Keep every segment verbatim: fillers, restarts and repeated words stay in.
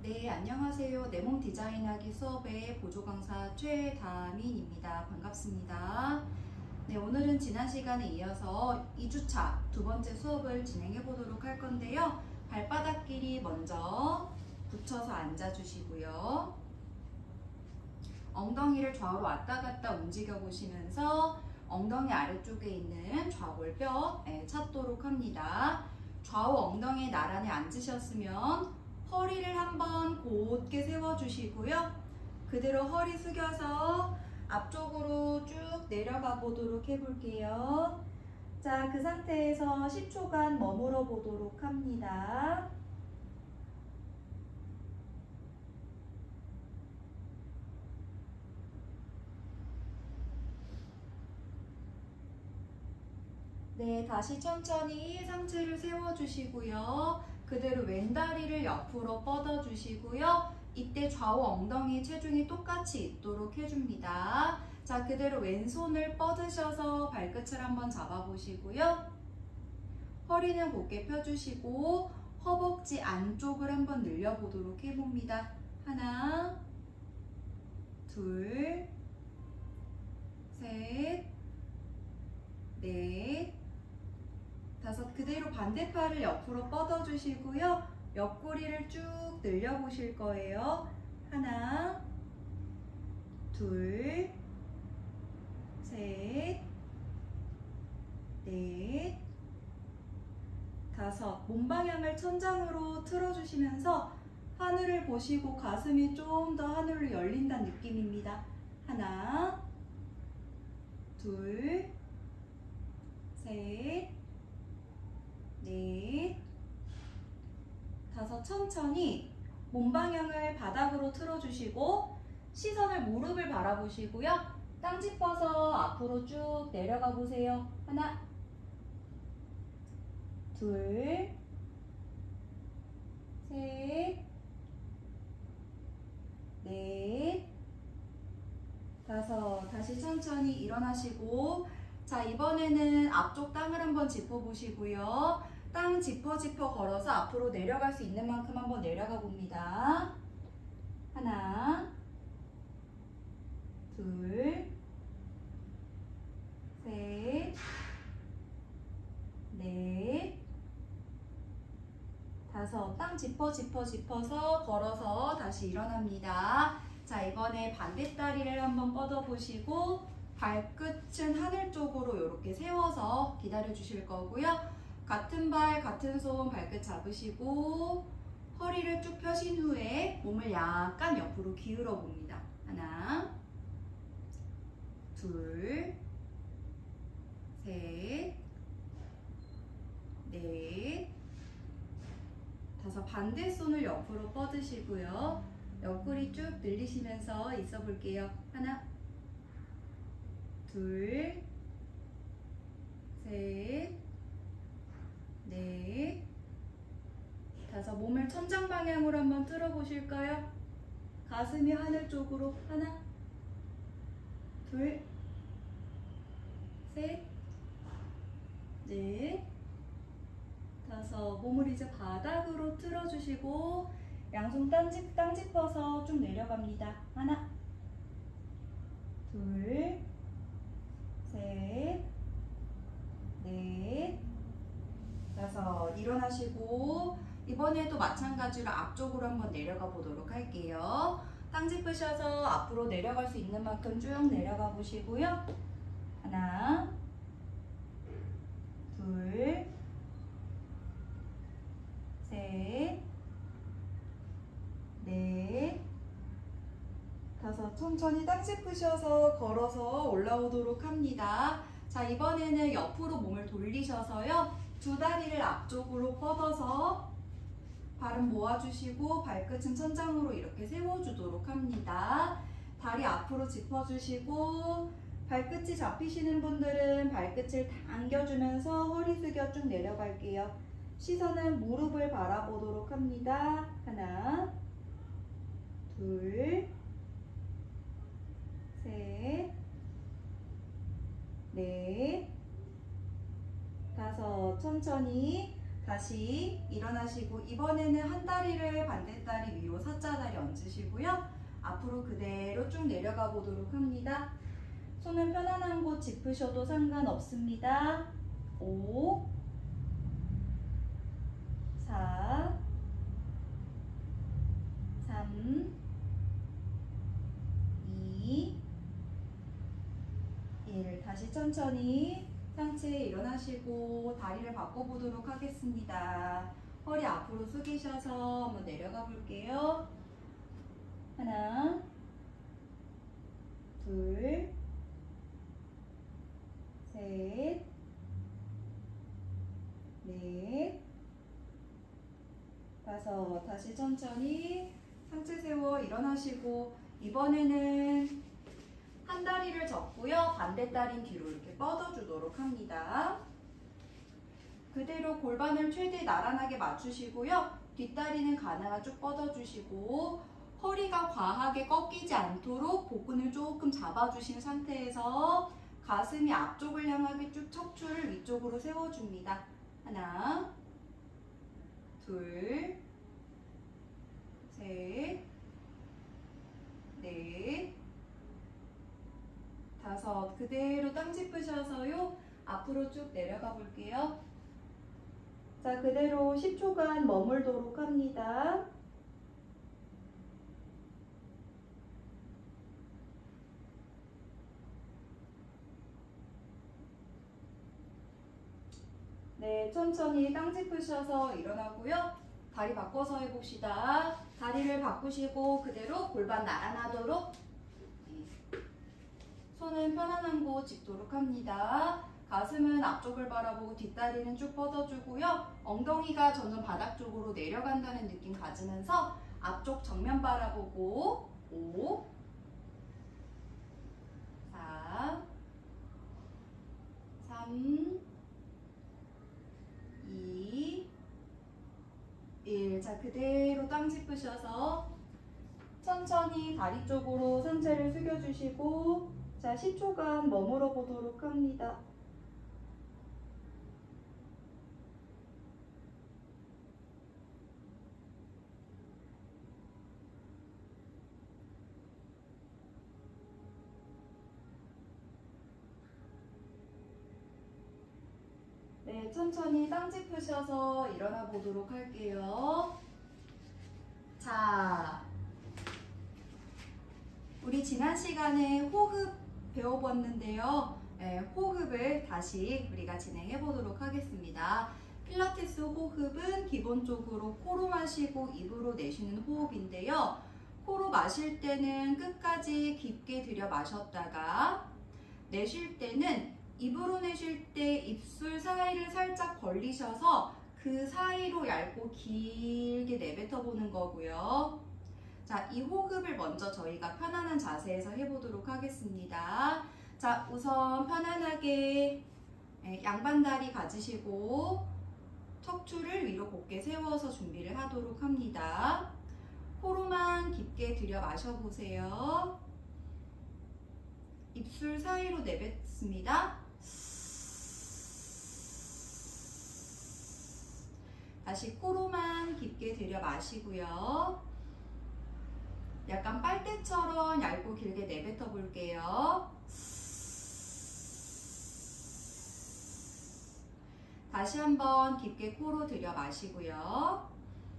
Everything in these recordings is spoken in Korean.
네, 안녕하세요. 내 몸 디자인하기 수업의 보조강사 최다민입니다. 반갑습니다. 네, 오늘은 지난 시간에 이어서 이 주차 두 번째 수업을 진행해 보도록 할 건데요. 발바닥 길이 먼저 붙여서 앉아주시고요. 엉덩이를 좌우로 왔다 갔다 움직여 보시면서 엉덩이 아래쪽에 있는 좌골뼈 찾도록 합니다. 좌우 엉덩이에 나란히 앉으셨으면 허리를 한번 곧게 세워주시고요. 그대로 허리 숙여서 앞쪽으로 쭉 내려가 보도록 해볼게요. 자, 그 상태에서 십 초간 머물러 보도록 합니다. 네, 다시 천천히 상체를 세워주시고요. 그대로 왼다리를 옆으로 뻗어주시고요. 이때 좌우 엉덩이 체중이 똑같이 있도록 해줍니다. 자, 그대로 왼손을 뻗으셔서 발끝을 한번 잡아보시고요. 허리는 곧게 펴주시고 허벅지 안쪽을 한번 늘려보도록 해봅니다. 하나, 둘, 셋, 넷, 다섯. 그대로 반대팔을 옆으로 뻗어주시고요. 옆구리를 쭉 늘려보실 거예요. 하나, 둘, 셋, 넷, 다섯. 몸 방향을 천장으로 틀어주시면서 하늘을 보시고 가슴이 좀 더 하늘로 열린다는 느낌입니다. 하나, 둘, 셋, 넷, 다섯. 천천히 몸 방향을 바닥으로 틀어주시고 시선을 무릎을 바라보시고요. 땅 짚어서 앞으로 쭉 내려가 보세요. 하나, 둘, 셋, 넷, 다섯. 다시 천천히 일어나시고, 자, 이번에는 앞쪽 땅을 한번 짚어보시고요. 땅 짚어 짚어 걸어서 앞으로 내려갈 수 있는 만큼 한번 내려가 봅니다. 하나, 둘, 셋, 넷, 다섯. 땅 짚어 짚어 짚어서 걸어서 다시 일어납니다. 자, 이번에 반대다리를 한번 뻗어보시고 발끝은 하늘 쪽으로 이렇게 세워서 기다려 주실 거고요. 같은 발, 같은 손 발끝 잡으시고 허리를 쭉 펴신 후에 몸을 약간 옆으로 기울어 봅니다. 하나, 둘, 셋, 넷, 다섯. 반대 손을 옆으로 뻗으시고요. 옆구리 쭉 늘리시면서 있어 볼게요. 하나, 둘, 셋, 넷, 다섯. 몸을 천장 방향으로 한번 틀어 보실까요? 가슴이 하늘 쪽으로. 하나, 둘, 셋, 넷, 다섯. 몸을 이제 바닥으로 틀어 주시고 양손 땅, 짚, 땅 짚어서 쭉 내려갑니다. 하나, 둘, 셋, 넷, 다섯. 일어나시고 이번에도 마찬가지로 앞쪽으로 한번 내려가 보도록 할게요. 땅 짚으셔서 앞으로 내려갈 수 있는 만큼 쭉 내려가 보시고요. 하나, 둘, 셋, 넷, 다섯. 천천히 땅 짚으셔서 걸어서 올라오도록 합니다. 자, 이번에는 옆으로 몸을 돌리셔서요. 두 다리를 앞쪽으로 뻗어서 발은 모아주시고 발끝은 천장으로 이렇게 세워주도록 합니다. 다리 앞으로 짚어주시고 발끝이 잡히시는 분들은 발끝을 당겨주면서 허리 숙여 쭉 내려갈게요. 시선은 무릎을 바라보도록 합니다. 하나, 둘, 셋, 넷, 다섯. 천천히 다시 일어나시고 이번에는 한 다리를 반대다리 위로 살짝 얹으시고요. 앞으로 그대로 쭉 내려가 보도록 합니다. 손은 편안한 곳 짚으셔도 상관없습니다. 오, 사, 삼, 이, 일. 다시 천천히 상체에 일어나시고 다리를 바꿔보도록 하겠습니다. 허리 앞으로 숙이셔서 한번 내려가 볼게요. 하나, 둘, 셋, 넷, 다섯. 다시 천천히 상체 세워 일어나시고 이번에는 한 다리를 접고요. 반대 다리는 뒤로 이렇게 뻗어주도록 합니다. 그대로 골반을 최대 나란하게 맞추시고요. 뒷다리는 가능한 쭉 뻗어주시고 허리가 과하게 꺾이지 않도록 복근을 조금 잡아주신 상태에서 가슴이 앞쪽을 향하게 쭉 척추를 위쪽으로 세워줍니다. 하나, 둘, 셋, 넷, 다섯. 그대로 땅 짚으셔서요. 앞으로 쭉 내려가 볼게요. 자, 그대로 십 초간 머물도록 합니다. 네, 천천히 땅 짚으셔서 일어나고요. 다리 바꿔서 해봅시다. 다리를 바꾸시고 그대로 골반 나란하도록 손은 편안한 곳 짚도록 합니다. 가슴은 앞쪽을 바라보고 뒷다리는 쭉 뻗어주고요. 엉덩이가 점점 바닥 쪽으로 내려간다는 느낌 가지면서 앞쪽 정면 바라보고 오, 사, 삼, 이, 일. 자, 그대로 땅 짚으셔서 천천히 다리 쪽으로 상체를 숙여주시고 자, 십 초간 머물러 보도록 합니다. 네, 천천히 땅 짚으셔서 일어나 보도록 할게요. 자, 우리 지난 시간에 호흡 배워봤는데요. 네, 호흡을 다시 우리가 진행해 보도록 하겠습니다. 필라테스 호흡은 기본적으로 코로 마시고 입으로 내쉬는 호흡인데요. 코로 마실 때는 끝까지 깊게 들여 마셨다가 내쉴 때는 입으로 내쉴 때 입술 사이를 살짝 벌리셔서 그 사이로 얇고 길게 내뱉어 보는 거고요. 자, 이 호흡을 먼저 저희가 편안한 자세에서 해보도록 하겠습니다. 자, 우선 편안하게 양반다리 가지시고 척추를 위로 곧게 세워서 준비를 하도록 합니다. 코로만 깊게 들여 마셔보세요. 입술 사이로 내뱉습니다. 다시 코로만 깊게 들여 마시고요. 약간 빨대처럼 얇고 길게 내뱉어 볼게요. 다시 한번 깊게 코로 들여 마시고요.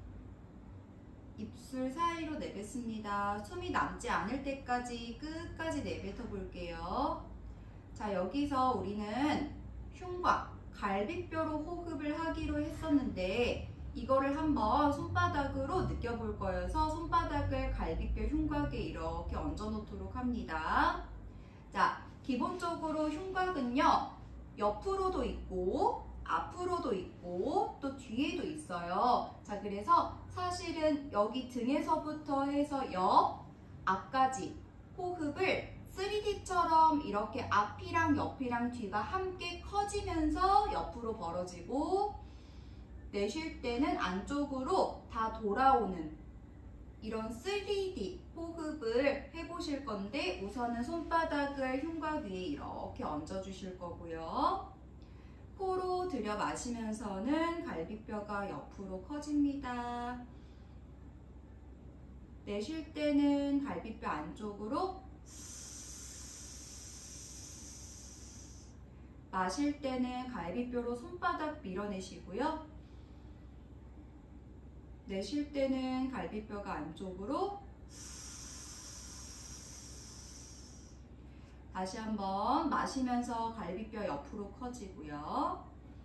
입술 사이로 내뱉습니다. 숨이 남지 않을 때까지 끝까지 내뱉어 볼게요. 자, 여기서 우리는 흉곽, 갈비뼈로 호흡을 하기로 했었는데 이거를 한번 손바닥으로 느껴볼 거여서 손바닥을 갈비뼈 흉곽에 이렇게 얹어 놓도록 합니다. 자, 기본적으로 흉곽은요, 옆으로도 있고 앞으로도 있고 또 뒤에도 있어요. 자, 그래서 사실은 여기 등에서부터 해서 옆, 앞까지 호흡을 쓰리디처럼 이렇게 앞이랑 옆이랑 뒤가 함께 커지면서 옆으로 벌어지고 내쉴 때는 안쪽으로 다 돌아오는 이런 쓰리디 호흡을 해보실 건데 우선은 손바닥을 흉곽 위에 이렇게 얹어주실 거고요. 코로 들여 마시면서는 갈비뼈가 옆으로 커집니다. 내쉴 때는 갈비뼈 안쪽으로, 마실 때는 갈비뼈로 손바닥 밀어내시고요. 내쉴 때는 갈비뼈가 안쪽으로, 다시 한번 마시면서 갈비뼈 옆으로 커지고요.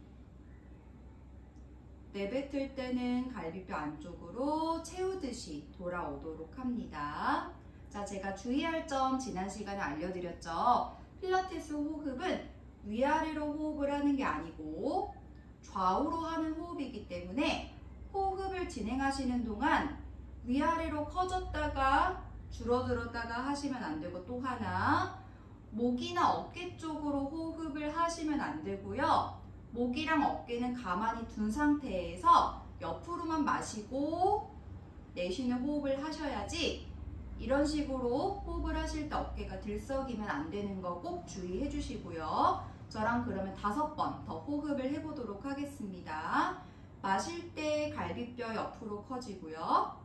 내뱉을 때는 갈비뼈 안쪽으로 채우듯이 돌아오도록 합니다. 자, 제가 주의할 점 지난 시간에 알려드렸죠. 필라테스 호흡은 위아래로 호흡을 하는 게 아니고 좌우로 하는 호흡이기 때문에 호흡을 진행하시는 동안 위아래로 커졌다가 줄어들었다가 하시면 안 되고, 또 하나 목이나 어깨 쪽으로 호흡을 하시면 안 되고요. 목이랑 어깨는 가만히 둔 상태에서 옆으로만 마시고 내쉬는 호흡을 하셔야지, 이런 식으로 호흡을 하실 때 어깨가 들썩이면 안 되는 거 꼭 주의해 주시고요. 저랑 그러면 다섯 번 더 호흡을 해보도록 하겠습니다. 마실 때 갈비뼈 옆으로 커지고요.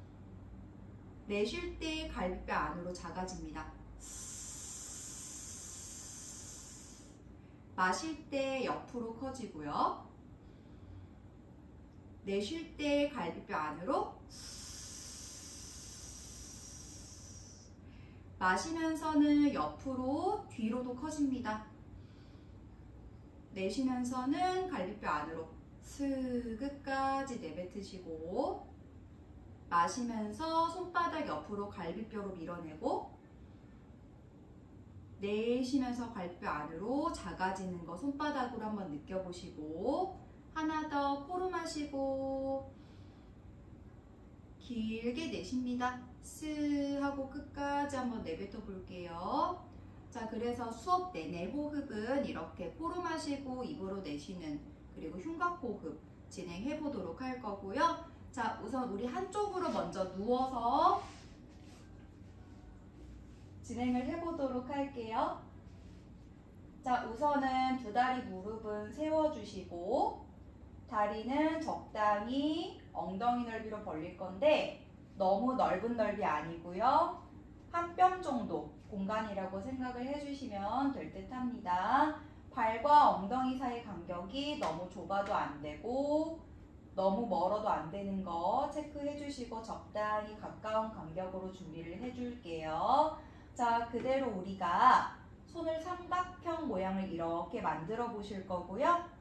내쉴 때 갈비뼈 안으로 작아집니다. 마실 때 옆으로 커지고요. 내쉴 때 갈비뼈 안으로, 마시면서는 옆으로 뒤로도 커집니다. 내쉬면서는 갈비뼈 안으로 스 끝까지 내뱉으시고, 마시면서 손바닥 옆으로 갈비뼈로 밀어내고, 내쉬면서 갈비뼈 안으로 작아지는 거 손바닥으로 한번 느껴보시고, 하나 더 코로 마시고 길게 내쉽니다. 스 하고 끝까지 한번 내뱉어 볼게요. 자, 그래서 수업 내내 호흡은 이렇게 코로 마시고 입으로 내쉬는, 그리고 흉곽호흡 진행해 보도록 할 거고요. 자, 우선 우리 한쪽으로 먼저 누워서 진행을 해보도록 할게요. 자, 우선은 두 다리 무릎은 세워주시고, 다리는 적당히 엉덩이 넓이로 벌릴 건데 너무 넓은 넓이 아니고요. 한 뼘 정도 공간이라고 생각을 해주시면 될 듯 합니다. 발과 엉덩이 사이 간격이 너무 좁아도 안 되고 너무 멀어도 안 되는 거 체크해 주시고 적당히 가까운 간격으로 준비를 해줄게요. 자, 그대로 우리가 손을 삼각형 모양을 이렇게 만들어 보실 거고요.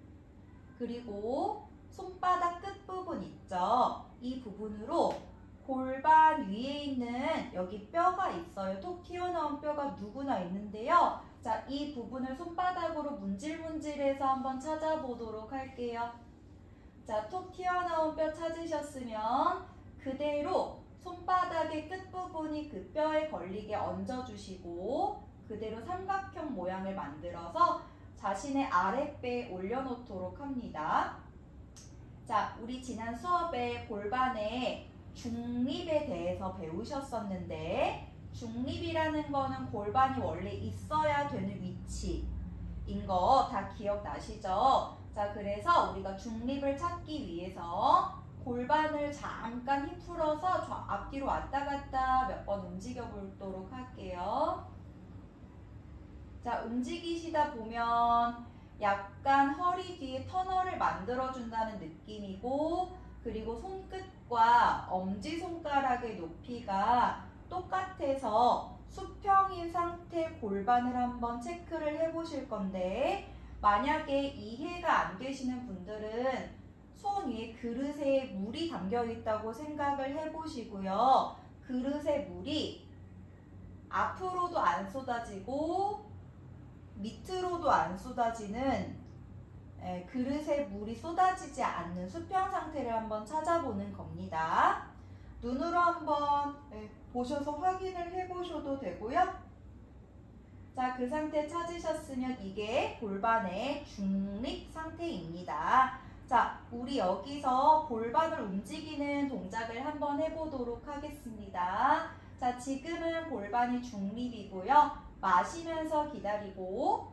그리고 손바닥 끝부분 있죠? 이 부분으로 골반 위에 있는 여기 뼈가 있어요. 톡 튀어나온 뼈가 누구나 있는데요. 자, 이 부분을 손바닥으로 문질문질해서 한번 찾아보도록 할게요. 자, 톡 튀어나온 뼈 찾으셨으면 그대로 손바닥의 끝부분이 그 뼈에 걸리게 얹어주시고 그대로 삼각형 모양을 만들어서 자신의 아랫배에 올려놓도록 합니다. 자, 우리 지난 수업에 골반의 중립에 대해서 배우셨었는데, 중립이라는 거는 골반이 원래 있어야 되는 위치인 거 다 기억나시죠? 자, 그래서 우리가 중립을 찾기 위해서 골반을 잠깐 힘 풀어서 저 앞뒤로 왔다 갔다 몇 번 움직여 보도록 할게요. 자, 움직이시다 보면 약간 허리 뒤에 터널을 만들어준다는 느낌이고, 그리고 손끝과 엄지손가락의 높이가 똑같아서 수평인 상태 골반을 한번 체크를 해보실 건데, 만약에 이해가 안 되시는 분들은 손 위에 그릇에 물이 담겨 있다고 생각을 해보시고요. 그릇에 물이 앞으로도 안 쏟아지고 밑으로도 안 쏟아지는, 에, 그릇에 물이 쏟아지지 않는 수평 상태를 한번 찾아보는 겁니다. 눈으로 한번 에, 보셔서 확인을 해보셔도 되고요. 자, 그 상태 찾으셨으면 이게 골반의 중립 상태입니다. 자, 우리 여기서 골반을 움직이는 동작을 한번 해보도록 하겠습니다. 자, 지금은 골반이 중립이고요. 마시면서 기다리고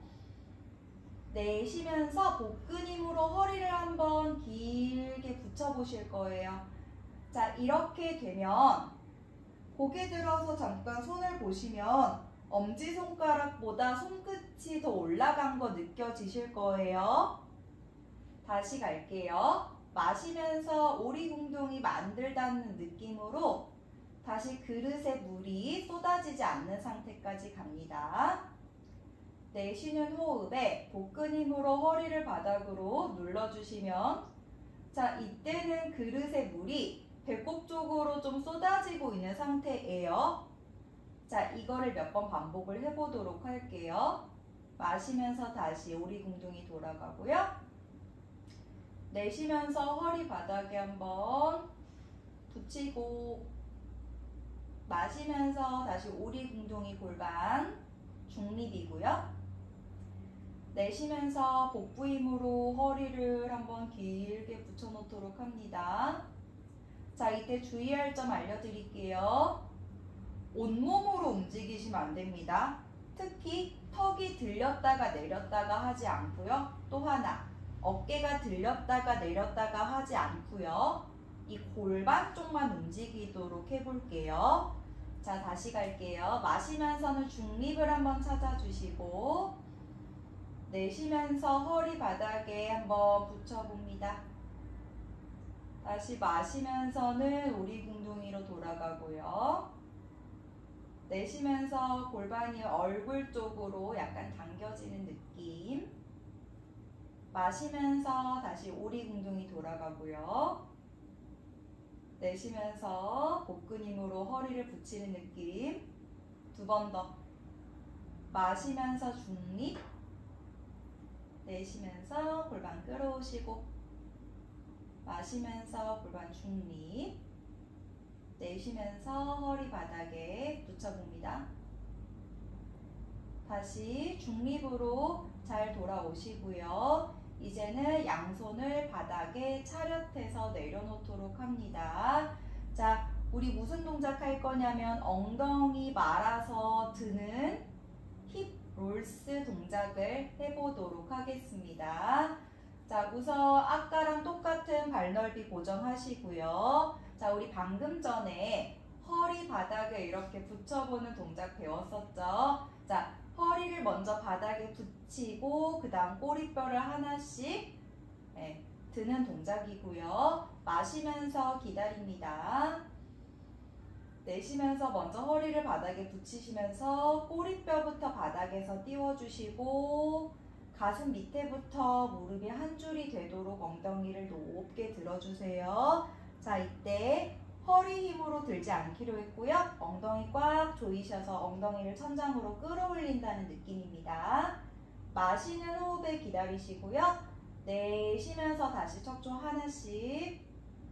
내쉬면서 복근 힘으로 허리를 한번 길게 붙여 보실 거예요. 자, 이렇게 되면 고개 들어서 잠깐 손을 보시면 엄지손가락보다 손끝이 더 올라간 거 느껴지실 거예요. 다시 갈게요. 마시면서 오리궁둥이 만들다는 느낌으로 다시 그릇에 물이 쏟아지지 않는 상태까지 갑니다. 내쉬는 호흡에 복근 힘으로 허리를 바닥으로 눌러주시면, 자, 이때는 그릇에 물이 배꼽 쪽으로 좀 쏟아지고 있는 상태예요. 자, 이거를 몇 번 반복을 해보도록 할게요. 마시면서 다시 오리궁둥이 돌아가고요. 내쉬면서 허리 바닥에 한번 붙이고, 마시면서 다시 오리궁둥이 골반 중립이고요. 내쉬면서 복부 힘으로 허리를 한번 길게 붙여놓도록 합니다. 자, 이때 주의할 점 알려드릴게요. 온몸으로 움직이시면 안 됩니다. 특히 턱이 들렸다가 내렸다가 하지 않고요. 또 하나, 어깨가 들렸다가 내렸다가 하지 않고요. 이 골반 쪽만 움직이도록 해볼게요. 자, 다시 갈게요. 마시면서는 중립을 한번 찾아주시고, 내쉬면서 허리 바닥에 한번 붙여봅니다. 다시 마시면서는 오리궁둥이로 돌아가고요. 내쉬면서 골반이 얼굴 쪽으로 약간 당겨지는 느낌. 마시면서 다시 오리궁둥이 돌아가고요. 내쉬면서 복근 힘으로 허리를 붙이는 느낌. 두 번 더. 마시면서 중립. 내쉬면서 골반 끌어오시고, 마시면서 골반 중립. 내쉬면서 허리 바닥에 붙여봅니다. 다시 중립으로 잘 돌아오시고요. 이제는 양손을 바닥에 차렷해서 내려놓도록 합니다. 자, 우리 무슨 동작 할 거냐면 엉덩이 말아서 드는 힙 롤스 동작을 해보도록 하겠습니다. 자, 우선 아까랑 똑같은 발넓이 고정하시고요. 자, 우리 방금 전에 허리 바닥에 이렇게 붙여보는 동작 배웠었죠? 자, 허리를 먼저 바닥에 붙이고 그 다음 꼬리뼈를 하나씩 네, 드는 동작이고요. 마시면서 기다립니다. 내쉬면서 먼저 허리를 바닥에 붙이시면서 꼬리뼈부터 바닥에서 띄워주시고, 가슴 밑에부터 무릎이 한 줄이 되도록 엉덩이를 높게 들어주세요. 자, 이때 허리 힘으로 들지 않기로 했고요. 엉덩이 꽉 조이셔서 엉덩이를 천장으로 끌어올린다는 느낌입니다. 마시는 호흡에 기다리시고요. 내쉬면서 다시 척추 하나씩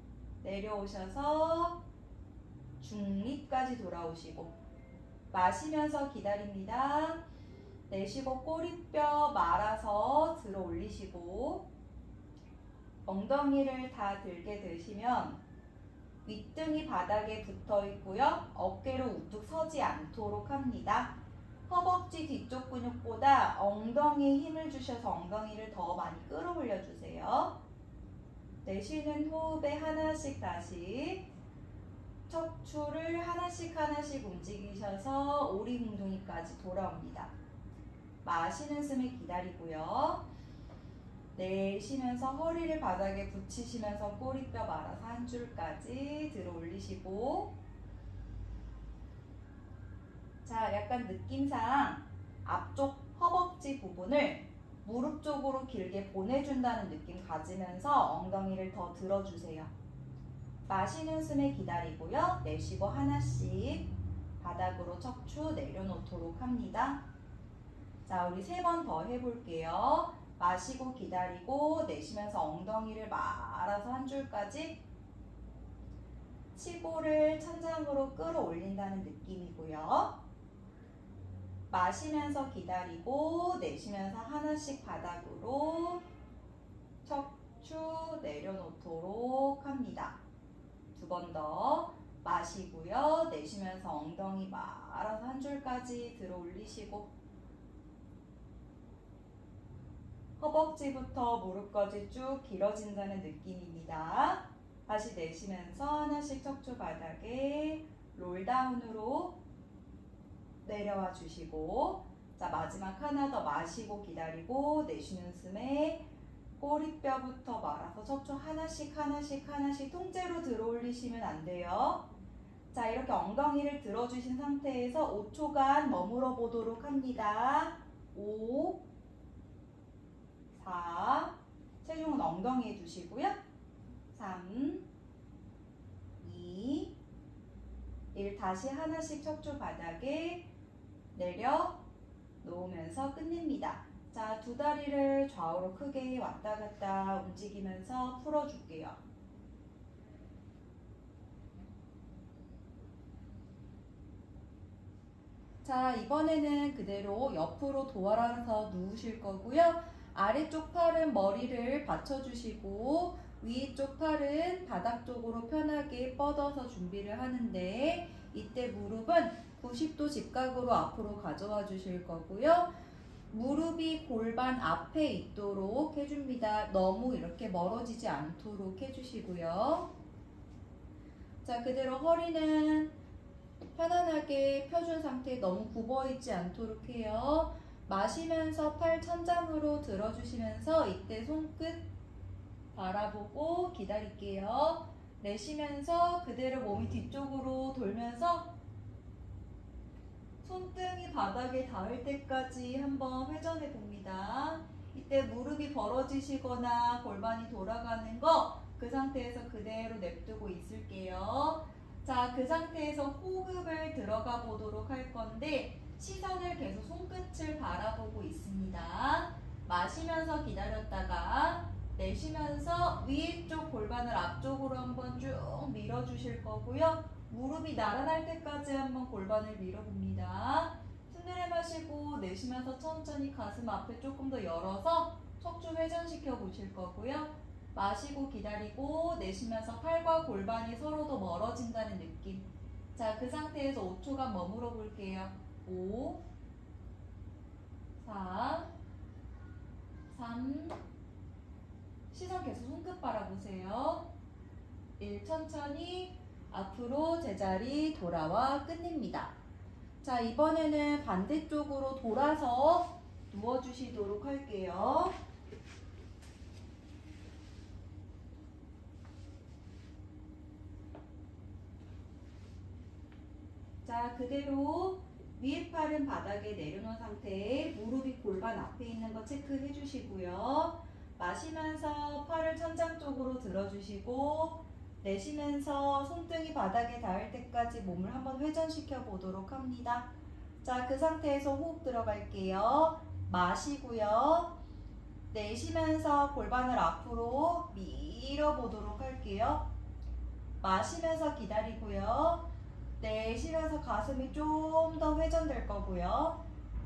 내려오셔서 중립까지 돌아오시고, 마시면서 기다립니다. 내쉬고 꼬리뼈 말아서 들어 올리시고, 엉덩이를 다 들게 되시면 윗등이 바닥에 붙어 있고요. 어깨로 우뚝 서지 않도록 합니다. 허벅지 뒤쪽 근육보다 엉덩이에 힘을 주셔서 엉덩이를 더 많이 끌어올려 주세요. 내쉬는 호흡에 하나씩 다시 척추를 하나씩 하나씩 움직이셔서 오리궁둥이까지 돌아옵니다. 마시는 숨을 기다리고요. 내쉬면서 허리를 바닥에 붙이시면서 꼬리뼈 말아서 한 줄까지 들어 올리시고, 자, 약간 느낌상 앞쪽 허벅지 부분을 무릎 쪽으로 길게 보내준다는 느낌 가지면서 엉덩이를 더 들어주세요. 마시는 숨에 기다리고요. 내쉬고 하나씩 바닥으로 척추 내려놓도록 합니다. 자, 우리 세 번 더 해볼게요. 마시고 기다리고 내쉬면서 엉덩이를 말아서 한 줄까지 치고를 천장으로 끌어올린다는 느낌이고요. 마시면서 기다리고 내쉬면서 하나씩 바닥으로 척추 내려놓도록 합니다. 두 번 더 마시고요. 내쉬면서 엉덩이 말아서 한 줄까지 들어 올리시고, 허벅지부터 무릎까지 쭉 길어진다는 느낌입니다. 다시 내쉬면서 하나씩 척추 바닥에 롤다운으로 내려와 주시고, 자 마지막 하나 더 마시고 기다리고 내쉬는 숨에 꼬리뼈부터 말아서 척추 하나씩 하나씩 하나씩 통째로 들어 올리시면 안 돼요. 자 이렇게 엉덩이를 들어주신 상태에서 오 초간 머물러 보도록 합니다. 오, 사, 체중은 엉덩이에 두시고요. 삼, 이, 일. 다시 하나씩 척추 바닥에 내려 놓으면서 끝냅니다. 자, 두 다리를 좌우로 크게 왔다 갔다 움직이면서 풀어줄게요. 자, 이번에는 그대로 옆으로 돌아서 누우실 거고요. 아래쪽 팔은 머리를 받쳐주시고 위쪽 팔은 바닥 쪽으로 편하게 뻗어서 준비를 하는데, 이때 무릎은 구십 도 직각으로 앞으로 가져와 주실 거고요. 무릎이 골반 앞에 있도록 해줍니다. 너무 이렇게 멀어지지 않도록 해주시고요. 자, 그대로 허리는 편안하게 펴준 상태, 너무 굽어있지 않도록 해요. 마시면서 팔 천장으로 들어주시면서 이때 손끝 바라보고 기다릴게요. 내쉬면서 그대로 몸이 뒤쪽으로 돌면서 손등이 바닥에 닿을 때까지 한번 회전해 봅니다. 이때 무릎이 벌어지시거나 골반이 돌아가는 거, 그 상태에서 그대로 냅두고 있을게요. 자, 그 상태에서 호흡을 들어가 보도록 할 건데, 시선을 계속 손끝을 바라보고 있습니다. 마시면서 기다렸다가 내쉬면서 위쪽 골반을 앞쪽으로 한번 쭉 밀어주실 거고요. 무릎이 나란할 때까지 한번 골반을 밀어봅니다. 숨 내려 마시고 내쉬면서 천천히 가슴 앞에 조금 더 열어서 척추 회전시켜 보실 거고요. 마시고 기다리고 내쉬면서 팔과 골반이 서로 더 멀어진다는 느낌. 자, 그 상태에서 오 초간 머물러 볼게요. 오, 사, 삼, 시선 계속 손끝 바라보세요. 일. 천천히 앞으로 제자리 돌아와 끝냅니다. 자, 이번에는 반대쪽으로 돌아서 누워주시도록 할게요. 자, 그대로 위에 팔은 바닥에 내려놓은 상태에 무릎이 골반 앞에 있는 거 체크해 주시고요. 마시면서 팔을 천장 쪽으로 들어주시고 내쉬면서 손등이 바닥에 닿을 때까지 몸을 한번 회전시켜 보도록 합니다. 자, 그 상태에서 호흡 들어갈게요. 마시고요. 내쉬면서 골반을 앞으로 밀어 보도록 할게요. 마시면서 기다리고요. 내쉬면서 가슴이 좀 더 회전될 거고요.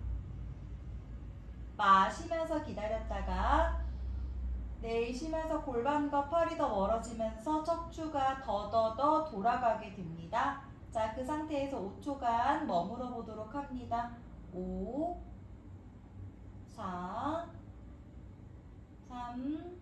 마시면서 기다렸다가 내쉬면서 골반과 팔이 더 멀어지면서 척추가 더더더 돌아가게 됩니다. 자, 그 상태에서 오 초간 머물러 보도록 합니다. 오, 사, 삼,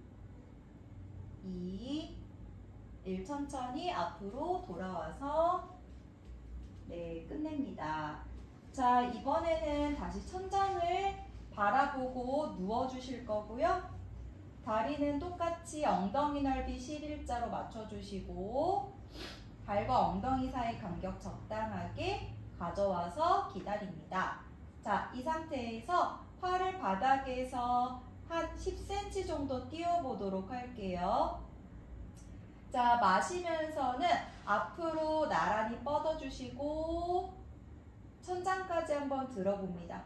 이, 일. 천천히 앞으로 돌아와서 네, 끝냅니다. 자, 이번에는 다시 천장을 바라보고 누워주실 거고요. 다리는 똑같이 엉덩이 넓이 십일자로 맞춰주시고 발과 엉덩이 사이 간격 적당하게 가져와서 기다립니다. 자, 이 상태에서 팔을 바닥에서 한 십 센티미터 정도 띄워보도록 할게요. 자, 마시면서는 앞으로 나란히 뻗어주시고 천장까지 한번 들어봅니다.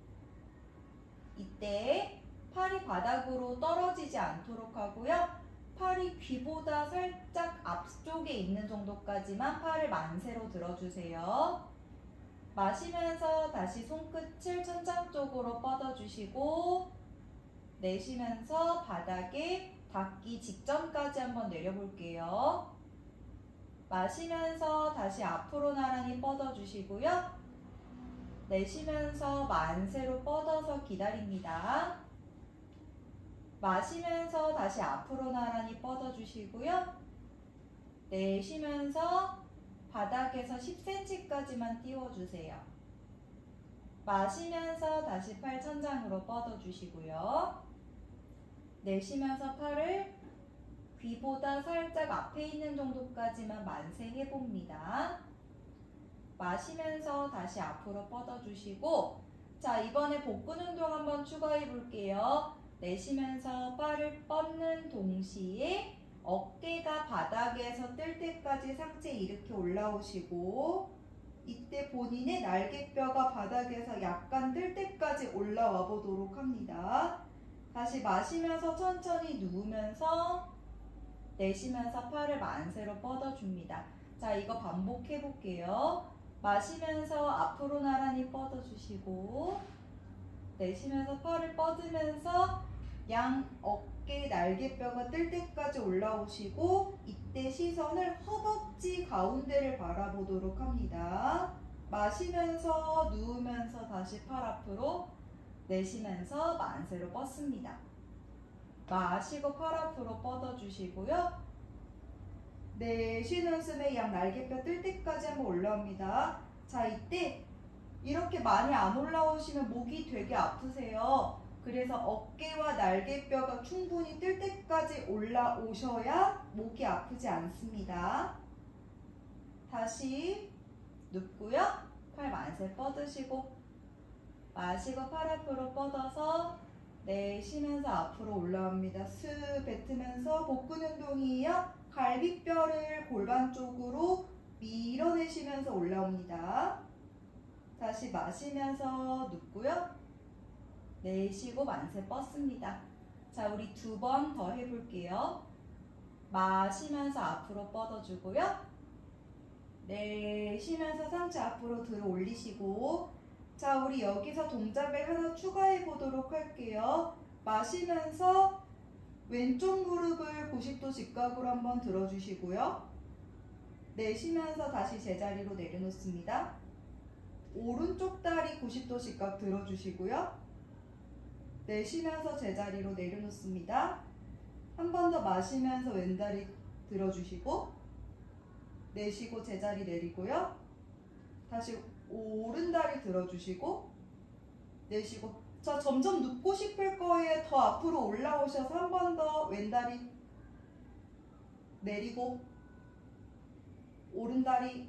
이때 팔이 바닥으로 떨어지지 않도록 하고요. 팔이 귀보다 살짝 앞쪽에 있는 정도까지만 팔을 만세로 들어주세요. 마시면서 다시 손끝을 천장 쪽으로 뻗어주시고 내쉬면서 바닥에 닿기 직전까지 한번 내려볼게요. 마시면서 다시 앞으로 나란히 뻗어주시고요. 내쉬면서 만세로 뻗어서 기다립니다. 마시면서 다시 앞으로 나란히 뻗어주시고요. 내쉬면서 바닥에서 십 센티미터까지만 띄워주세요. 마시면서 다시 팔 천장으로 뻗어주시고요. 내쉬면서 팔을 귀보다 살짝 앞에 있는 정도까지만 만세해봅니다. 마시면서 다시 앞으로 뻗어주시고, 자, 이번에 복근 운동 한번 추가해 볼게요. 내쉬면서 팔을 뻗는 동시에 어깨가 바닥에서 뜰 때까지 상체 이렇게 올라오시고, 이때 본인의 날개뼈가 바닥에서 약간 뜰 때까지 올라와 보도록 합니다. 다시 마시면서 천천히 누우면서 내쉬면서 팔을 만세로 뻗어줍니다. 자, 이거 반복해 볼게요. 마시면서 앞으로 나란히 뻗어주시고, 내쉬면서 팔을 뻗으면서 양 어깨 날개뼈가 뜰 때까지 올라오시고, 이때 시선을 허벅지 가운데를 바라보도록 합니다. 마시면서 누우면서 다시 팔 앞으로, 내쉬면서 만세로 뻗습니다. 마시고 팔 앞으로 뻗어주시고요. 내쉬는 숨에 양 날개뼈 뜰 때까지 한번 올라옵니다. 자, 이때 이렇게 많이 안 올라오시면 목이 되게 아프세요. 그래서 어깨와 날개뼈가 충분히 뜰 때까지 올라오셔야 목이 아프지 않습니다. 다시 눕고요. 팔 만세 뻗으시고, 마시고 팔 앞으로 뻗어서 내쉬면서 앞으로 올라옵니다. 스 뱉으면서 복근 운동이에요. 갈비뼈를 골반 쪽으로 밀어내시면서 올라옵니다. 다시 마시면서 눕고요. 내쉬고 만세 뻗습니다. 자, 우리 두 번 더 해볼게요. 마시면서 앞으로 뻗어주고요. 내쉬면서 상체 앞으로 들어 올리시고, 자, 우리 여기서 동작을 하나 추가해 보도록 할게요. 마시면서 왼쪽 무릎을 구십 도 직각으로 한번 들어주시고요. 내쉬면서 다시 제자리로 내려놓습니다. 오른쪽 다리 구십 도 직각 들어주시고요. 내쉬면서 제자리로 내려놓습니다. 한 번 더 마시면서 왼다리 들어주시고, 내쉬고 제자리 내리고요. 다시 오른다리 들어주시고, 내쉬고. 자, 점점 눕고 싶을 거예요. 더 앞으로 올라오셔서 한 번 더 왼다리 내리고, 오른다리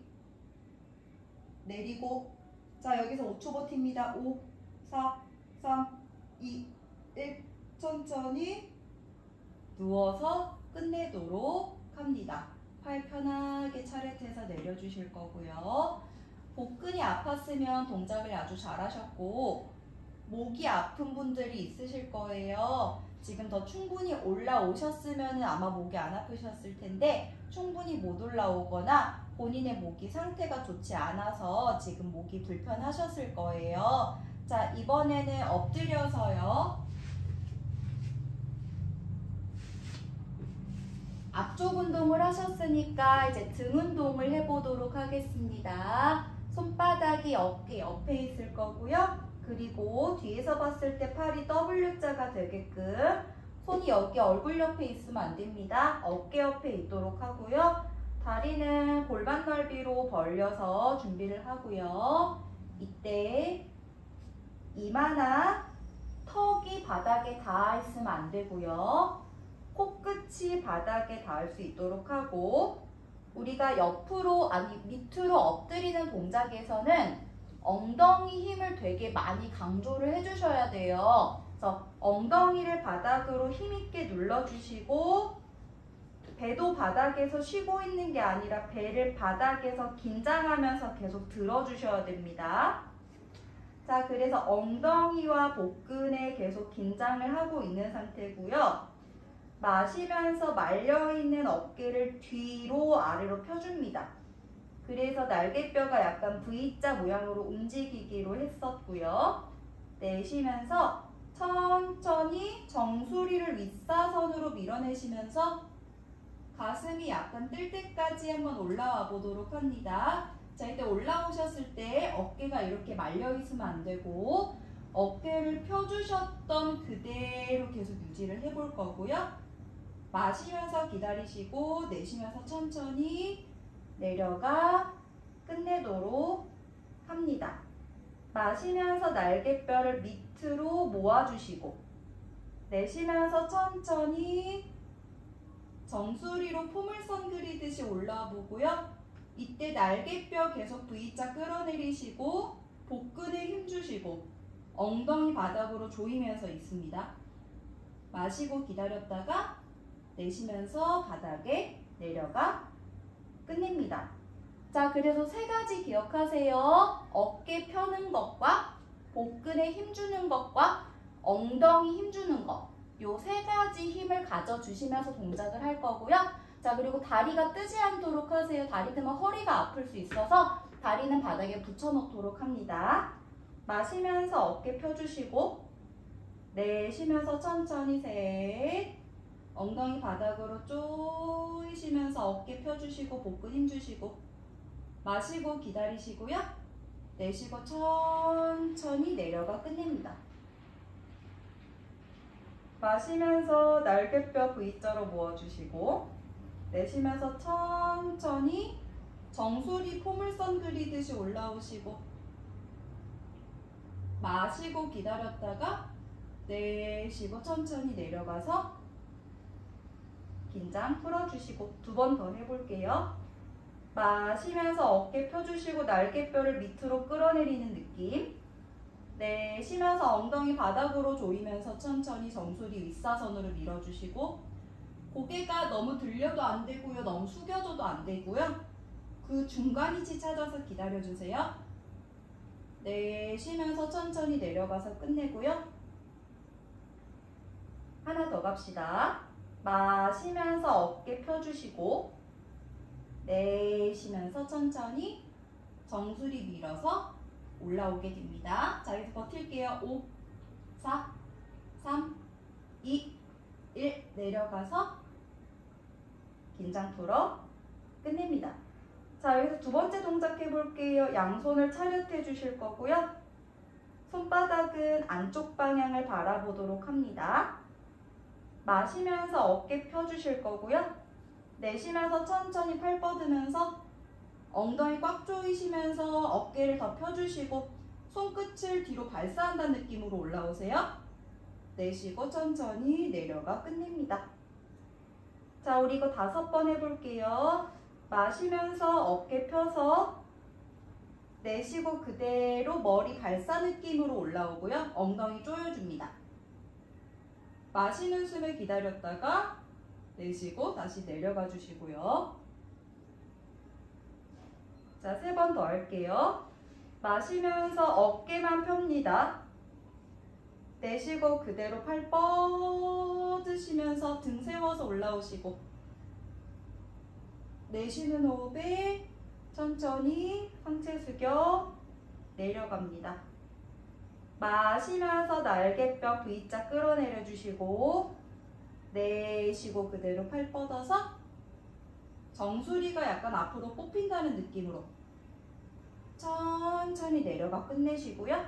내리고. 자, 여기서 오 초 버팁니다. 오, 사, 삼, 이, 일. 천천히 누워서 끝내도록 합니다. 팔 편하게 차렷해서 내려주실 거고요. 복근이 아팠으면 동작을 아주 잘하셨고, 목이 아픈 분들이 있으실 거예요. 지금 더 충분히 올라오셨으면 아마 목이 안 아프셨을 텐데, 충분히 못 올라오거나 본인의 목이 상태가 좋지 않아서 지금 목이 불편하셨을 거예요. 자, 이번에는 엎드려서요. 앞쪽 운동을 하셨으니까 이제 등 운동을 해보도록 하겠습니다. 손바닥이 어깨 옆에 있을 거고요. 그리고 뒤에서 봤을 때 팔이 W자가 되게끔 손이 여기 얼굴 옆에 있으면 안 됩니다. 어깨 옆에 있도록 하고요. 다리는 골반 넓이로 벌려서 준비를 하고요. 이때 이마나 턱이 바닥에 닿아 있으면 안 되고요. 코끝이 바닥에 닿을 수 있도록 하고, 우리가 옆으로 아니 밑으로 엎드리는 동작에서는 엉덩이 힘을 되게 많이 강조를 해주셔야 돼요. 그래서 엉덩이를 바닥으로 힘있게 눌러주시고, 배도 바닥에서 쉬고 있는 게 아니라 배를 바닥에서 긴장하면서 계속 들어주셔야 됩니다. 자, 그래서 엉덩이와 복근에 계속 긴장을 하고 있는 상태고요. 마시면서 말려있는 어깨를 뒤로 아래로 펴줍니다. 그래서 날개뼈가 약간 V자 모양으로 움직이기로 했었고요. 내쉬면서 천천히 정수리를 윗사선으로 밀어내시면서 가슴이 약간 뜰 때까지 한번 올라와 보도록 합니다. 자, 이때 올라오셨을 때 어깨가 이렇게 말려있으면 안 되고, 어깨를 펴주셨던 그대로 계속 유지를 해볼 거고요. 마시면서 기다리시고, 내쉬면서 천천히 내려가 마시면서 날개뼈를 밑으로 모아주시고 내쉬면서 천천히 정수리로 포물선 그리듯이 올라와 보고요. 이때 날개뼈 계속 V자 끌어내리시고 복근에 힘주시고 엉덩이 바닥으로 조이면서 있습니다. 마시고 기다렸다가 내쉬면서 바닥에 내려가 끝냅니다. 자, 그래서 세 가지 기억하세요. 어깨 펴는 것과 복근에 힘주는 것과 엉덩이 힘주는 것. 요 세 가지 힘을 가져주시면서 동작을 할 거고요. 자, 그리고 다리가 뜨지 않도록 하세요. 다리 뜨면 허리가 아플 수 있어서 다리는 바닥에 붙여놓도록 합니다. 마시면서 어깨 펴주시고 내쉬면서 천천히 셋. 엉덩이 바닥으로 조이시면서 어깨 펴주시고 복근 힘주시고 마시고 기다리시고요. 내쉬고 천천히 내려가 끝냅니다. 마시면서 날개뼈 V자로 모아주시고 내쉬면서 천천히 정수리 포물선 그리듯이 올라오시고 마시고 기다렸다가 내쉬고 천천히 내려가서 긴장 풀어주시고 두 번 더 해볼게요. 마시면서 어깨 펴주시고 날개뼈를 밑으로 끌어내리는 느낌. 내쉬면서 엉덩이 바닥으로 조이면서 천천히 정수리 윗사선으로 밀어주시고 고개가 너무 들려도 안 되고요. 너무 숙여져도 안 되고요. 그 중간 위치 찾아서 기다려주세요. 내쉬면서 천천히 내려가서 끝내고요. 하나 더 갑시다. 마시면서 어깨 펴주시고 내쉬면서 천천히 정수리 밀어서 올라오게 됩니다. 자, 여기서 버틸게요. 오, 사, 삼, 이, 일 내려가서 긴장 풀어 끝냅니다. 자, 여기서 두 번째 동작 해볼게요. 양손을 차렷해 주실 거고요. 손바닥은 안쪽 방향을 바라보도록 합니다. 마시면서 어깨 펴주실 거고요. 내쉬면서 천천히 팔 뻗으면서 엉덩이 꽉 조이시면서 어깨를 더 펴주시고 손끝을 뒤로 발사한다는 느낌으로 올라오세요. 내쉬고 천천히 내려가 끝냅니다. 자, 우리 이거 다섯 번 해볼게요. 마시면서 어깨 펴서 내쉬고 그대로 머리 발사 느낌으로 올라오고요. 엉덩이 조여줍니다. 마시는 숨을 기다렸다가 내쉬고 다시 내려가 주시고요. 자, 세 번 더 할게요. 마시면서 어깨만 펴니다. 내쉬고 그대로 팔 뻗으시면서 등 세워서 올라오시고 내쉬는 호흡에 천천히 상체 숙여 내려갑니다. 마시면서 날개뼈 V자 끌어내려 주시고 내쉬고 그대로 팔 뻗어서 정수리가 약간 앞으로 뽑힌다는 느낌으로 천천히 내려가 끝내시고요.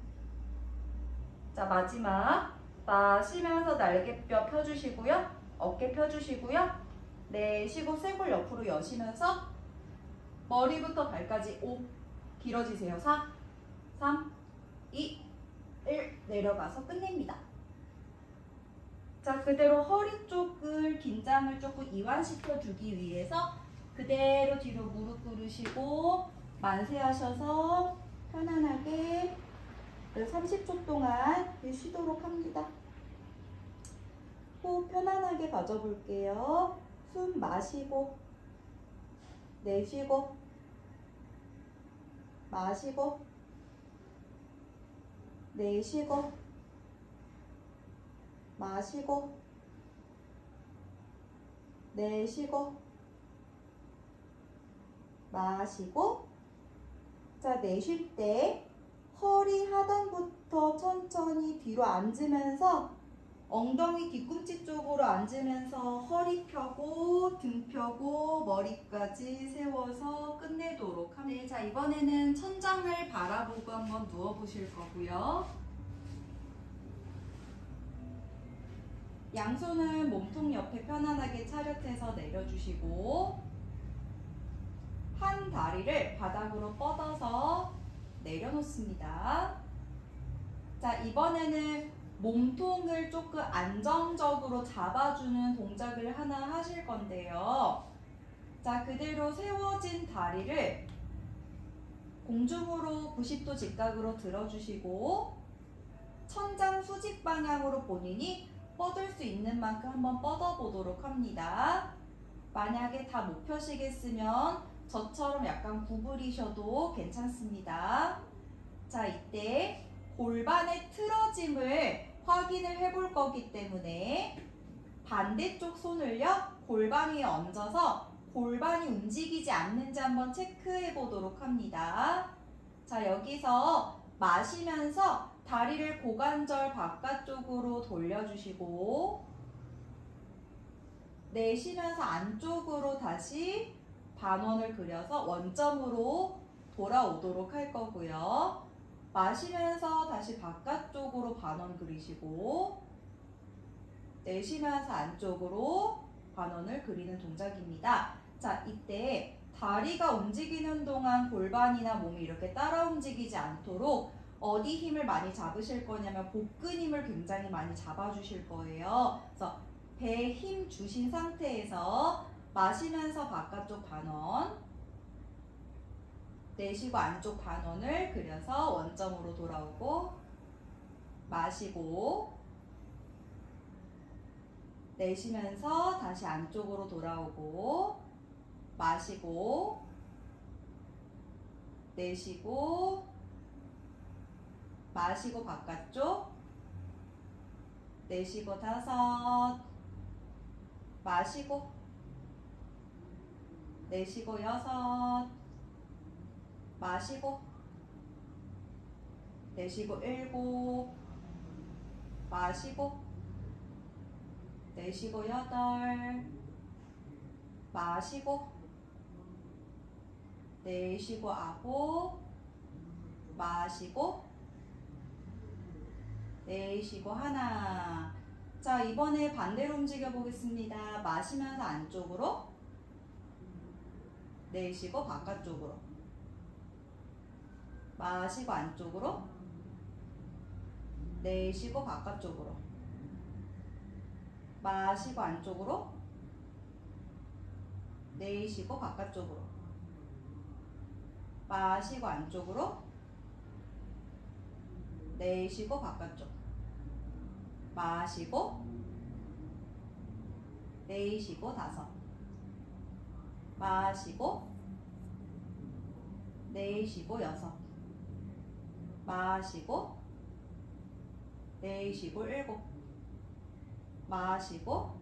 자, 마지막 마시면서 날개뼈 펴주시고요. 어깨 펴주시고요. 내쉬고 쇄골 옆으로 여시면서 머리부터 발까지 오 길어지세요. 사, 삼, 이, 일 내려가서 끝냅니다. 자, 그대로 허리 쪽을 긴장을 조금 이완시켜 주기 위해서 그대로 뒤로 무릎 꿇으시고 만세하셔서 편안하게 삼십 초 동안 쉬도록 합니다. 호흡 편안하게 가져볼게요. 숨 마시고 내쉬고 마시고 내쉬고 마시고 내쉬고 마시고. 자, 내쉴 때 허리 하단부터 천천히 뒤로 앉으면서 엉덩이 뒤꿈치 쪽으로 앉으면서 허리 펴고 등 펴고 머리까지 세워서 끝내도록 합니다. 자, 이번에는 천장을 바라보고 한번 누워보실 거고요. 양손은 몸통 옆에 편안하게 차렷해서 내려주시고 한 다리를 바닥으로 뻗어서 내려놓습니다. 자, 이번에는 몸통을 조금 안정적으로 잡아주는 동작을 하나 하실 건데요. 자, 그대로 세워진 다리를 공중으로 구십 도 직각으로 들어주시고 천장 수직 방향으로 본인이 뻗을 수 있는 만큼 한번 뻗어 보도록 합니다. 만약에 다 못 펴시겠으면 저처럼 약간 구부리셔도 괜찮습니다. 자, 이때 골반의 틀어짐을 확인을 해볼 거기 때문에 반대쪽 손을요, 골반 위에 얹어서 골반이 움직이지 않는지 한번 체크해 보도록 합니다. 자, 여기서 마시면서 다리를 고관절 바깥쪽으로 돌려주시고 내쉬면서 안쪽으로 다시 반원을 그려서 원점으로 돌아오도록 할 거고요. 마시면서 다시 바깥쪽으로 반원 그리시고 내쉬면서 안쪽으로 반원을 그리는 동작입니다. 자, 이때 다리가 움직이는 동안 골반이나 몸이 이렇게 따라 움직이지 않도록 어디 힘을 많이 잡으실 거냐면 복근 힘을 굉장히 많이 잡아주실 거예요. 그래서 배에 힘 주신 상태에서 마시면서 바깥쪽 반원, 내쉬고 안쪽 반원을 그려서 원점으로 돌아오고 마시고 내쉬면서 다시 안쪽으로 돌아오고 마시고 내쉬고 마시고 바깥쪽 내쉬고 다섯 마시고 내쉬고 여섯 마시고 내쉬고 일곱 마시고 내쉬고 여덟 마시고 내쉬고 아홉 마시고 내쉬고 하나. 자, 이번에 반대로 움직여 보겠습니다. 마시면서 안쪽으로 내쉬고 바깥쪽으로 마시고 안쪽으로 내쉬고 바깥쪽으로 마시고 안쪽으로 내쉬고 바깥쪽으로 마시고 안쪽으로 내쉬고 바깥쪽 마시고 내쉬고 다섯 마시고 내쉬고 여섯 마시고 내쉬고 일곱 마시고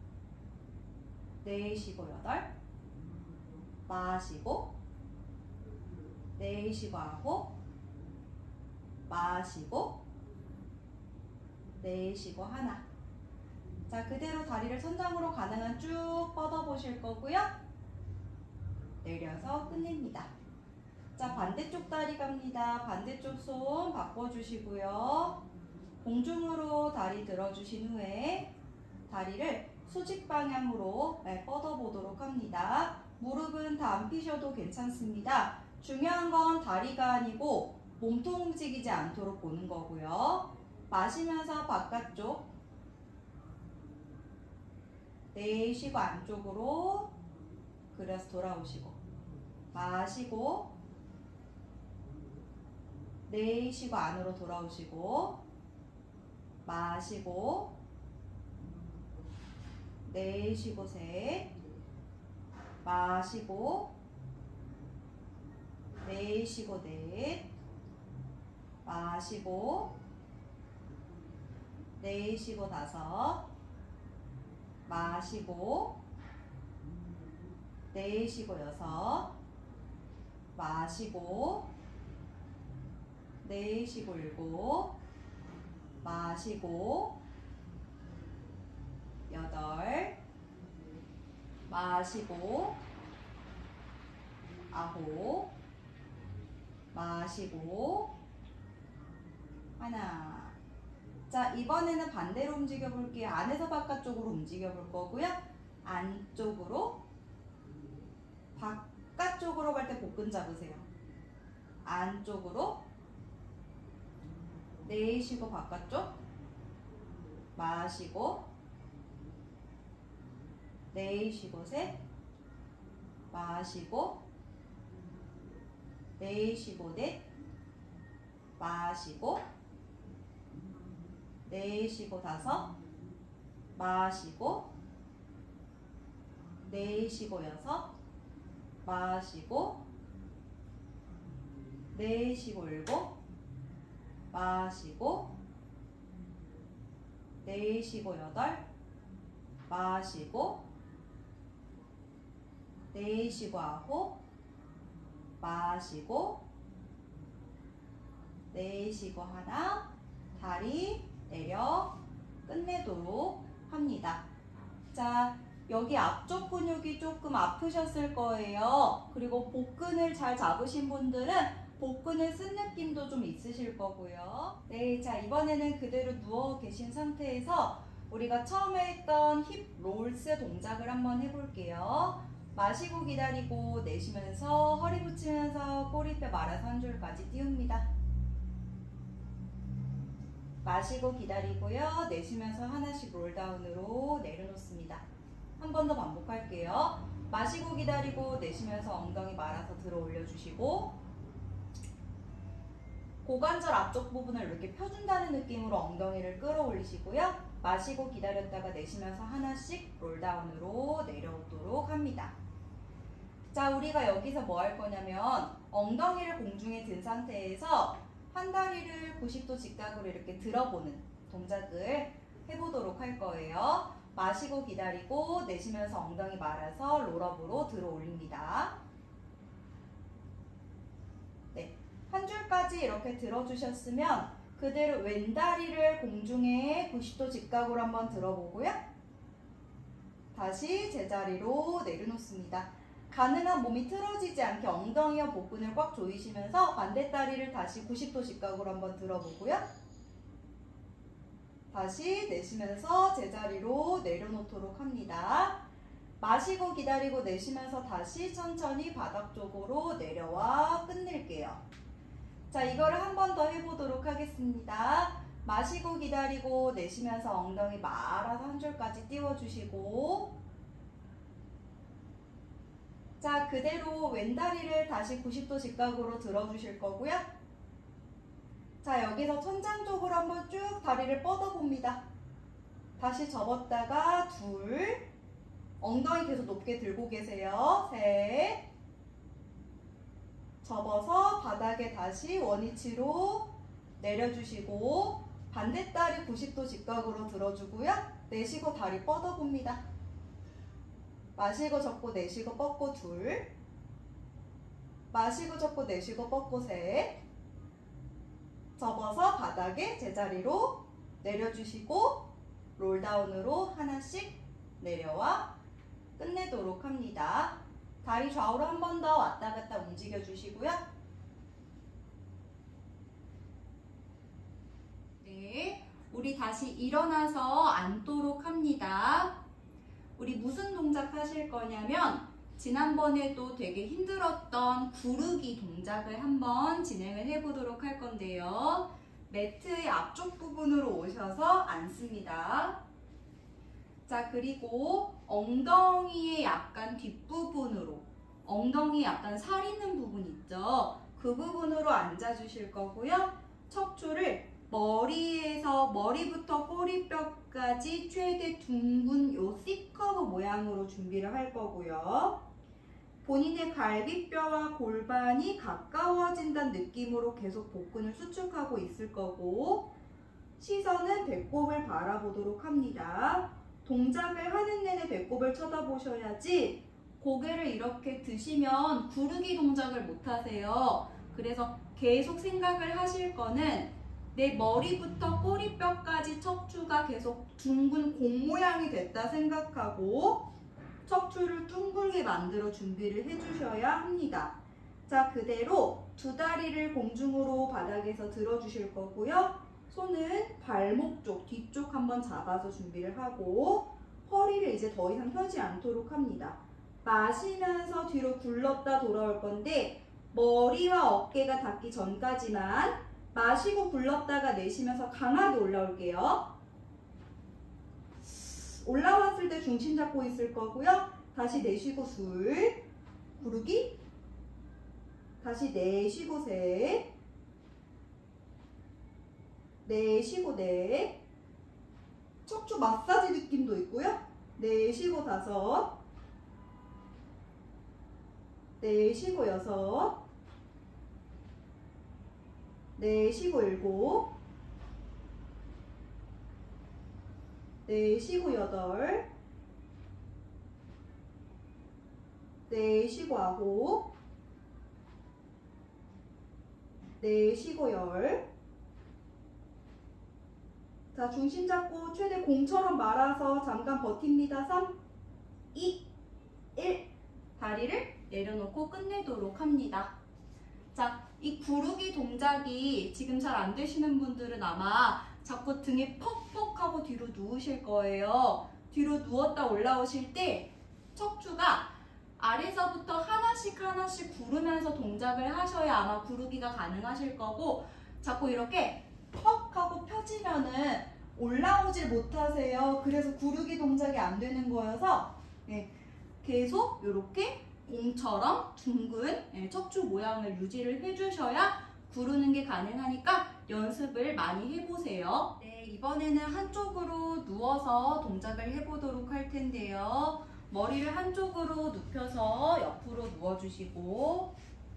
내쉬고 여덟 마시고 내쉬고 아홉 마시고 내쉬고 하나. 자, 그대로 다리를 천장으로 가능한 쭉 뻗어 보실 거고요. 내려서 끝냅니다. 자, 반대쪽 다리 갑니다. 반대쪽 손 바꿔주시고요. 공중으로 다리 들어주신 후에 다리를 수직 방향으로 뻗어 보도록 합니다. 무릎은 다 안 피셔도 괜찮습니다. 중요한 건 다리가 아니고 몸통 움직이지 않도록 보는 거고요. 마시면서 바깥쪽 내쉬고 안쪽으로 그려서 돌아오시고 마시고 내쉬고 안으로 돌아오시고 마시고 내쉬고 셋 마시고 내쉬고 넷 마시고 내쉬고 다섯 마시고 내쉬고 여섯 마시고 내쉬고 일곱 마시고 여덟 마시고 아홉 마시고 하나. 자, 이번에는 반대로 움직여 볼게요. 안에서 바깥쪽으로 움직여 볼 거고요. 안쪽으로 바깥쪽으로 갈 때 복근 잡으세요. 안쪽으로, 내쉬고 바깥쪽, 마시고, 내쉬고 셋, 마시고, 내쉬고 넷, 마시고, 내쉬고 다섯, 마시고, 내쉬고 여섯, 마시고, 내쉬고 일곱, 마시고, 내쉬고 여덟, 마시고, 내쉬고 아홉, 마시고, 내쉬고 하나, 다리 내려 끝내도록 합니다. 자, 여기 앞쪽 근육이 조금 아프셨을 거예요. 그리고 복근을 잘 잡으신 분들은 복근을 쓴 느낌도 좀 있으실 거고요. 네, 자 이번에는 그대로 누워 계신 상태에서 우리가 처음에 했던 힙 롤스 동작을 한번 해볼게요. 마시고 기다리고 내쉬면서 허리 붙이면서 꼬리뼈 말아서 한 줄까지 띄웁니다. 마시고 기다리고요. 내쉬면서 하나씩 롤다운으로 내려놓습니다. 한 번 더 반복할게요. 마시고 기다리고 내쉬면서 엉덩이 말아서 들어 올려주시고, 고관절 앞쪽 부분을 이렇게 펴준다는 느낌으로 엉덩이를 끌어올리시고요. 마시고 기다렸다가 내쉬면서 하나씩 롤다운으로 내려오도록 합니다. 자, 우리가 여기서 뭐 할 거냐면 엉덩이를 공중에 든 상태에서 한 다리를 구십 도 직각으로 이렇게 들어보는 동작을 해보도록 할 거예요. 마시고 기다리고 내쉬면서 엉덩이 말아서 롤업으로 들어 올립니다. 네, 한 줄까지 이렇게 들어주셨으면 그대로 왼다리를 공중에 구십 도 직각으로 한번 들어보고요. 다시 제자리로 내려놓습니다. 가능한 몸이 틀어지지 않게 엉덩이와 복근을 꽉 조이시면서 반대다리를 다시 구십 도 직각으로 한번 들어보고요. 다시 내쉬면서 제자리로 내려놓도록 합니다. 마시고 기다리고 내쉬면서 다시 천천히 바닥 쪽으로 내려와 끝낼게요. 자, 이거를 한 번 더 해보도록 하겠습니다. 마시고 기다리고 내쉬면서 엉덩이 말아서 한 줄까지 띄워주시고, 자, 그대로 왼다리를 다시 구십 도 직각으로 들어주실 거고요. 자, 여기서 천장 쪽으로 한번 쭉 다리를 뻗어봅니다. 다시 접었다가 둘, 엉덩이 계속 높게 들고 계세요. 셋, 접어서 바닥에 다시 원위치로 내려주시고, 반대다리 구십 도 직각으로 들어주고요. 내쉬고 다리 뻗어봅니다. 마시고 접고 내쉬고 뻗고 둘, 마시고 접고 내쉬고 뻗고 셋, 접어서 바닥에 제자리로 내려주시고 롤다운으로 하나씩 내려와 끝내도록 합니다. 다리 좌우로 한 번 더 왔다 갔다 움직여 주시고요. 네, 우리 다시 일어나서 앉도록 합니다. 우리 무슨 동작 하실 거냐면 지난번에도 되게 힘들었던 구르기 동작을 한번 진행을 해보도록 할 건데요. 매트의 앞쪽 부분으로 오셔서 앉습니다. 자, 그리고 엉덩이의 약간 뒷부분으로, 엉덩이 약간 살 있는 부분 있죠? 그 부분으로 앉아주실 거고요. 척추를 머리에서, 머리부터 꼬리뼈까지 최대 둥근 요 C커브 모양으로 준비를 할 거고요. 본인의 갈비뼈와 골반이 가까워진다는 느낌으로 계속 복근을 수축하고 있을 거고, 시선은 배꼽을 바라보도록 합니다. 동작을 하는 내내 배꼽을 쳐다보셔야지 고개를 이렇게 드시면 구르기 동작을 못 하세요. 그래서 계속 생각을 하실 거는 내 머리부터 꼬리뼈까지 척추가 계속 둥근 공 모양이 됐다 생각하고 척추를 둥글게 만들어 준비를 해주셔야 합니다. 자, 그대로 두 다리를 공중으로 바닥에서 들어주실 거고요. 손은 발목 쪽, 뒤쪽 한번 잡아서 준비를 하고 허리를 이제 더 이상 펴지 않도록 합니다. 마시면서 뒤로 굴렀다 돌아올 건데 머리와 어깨가 닿기 전까지만 마시고 불렀다가 내쉬면서 강하게 올라올게요. 올라왔을 때 중심 잡고 있을 거고요. 다시 내쉬고 술, 구르기, 다시 내쉬고 셋, 내쉬고 넷, 척추 마사지 느낌도 있고요. 내쉬고 다섯, 내쉬고 여섯, 내쉬고 일곱, 내쉬고 여덟, 내쉬고 아홉, 내쉬고 열. 자, 중심 잡고 최대 공처럼 말아서 잠깐 버팁니다. 삼, 이, 일. 다리를 내려놓고 끝내도록 합니다. 자, 이 구르기 동작이 지금 잘 안 되시는 분들은 아마 자꾸 등이 퍽퍽 하고 뒤로 누우실 거예요. 뒤로 누웠다 올라오실 때 척추가 아래서부터 하나씩 하나씩 구르면서 동작을 하셔야 아마 구르기가 가능하실 거고, 자꾸 이렇게 퍽 하고 펴지면은 올라오질 못하세요. 그래서 구르기 동작이 안 되는 거여서 예, 계속 이렇게 공처럼 둥근 예, 척추 모양을 유지를 해주셔야 구르는 게 가능하니까 연습을 많이 해보세요. 네, 이번에는 한쪽으로 누워서 동작을 해보도록 할 텐데요. 머리를 한쪽으로 눕혀서 옆으로 누워주시고,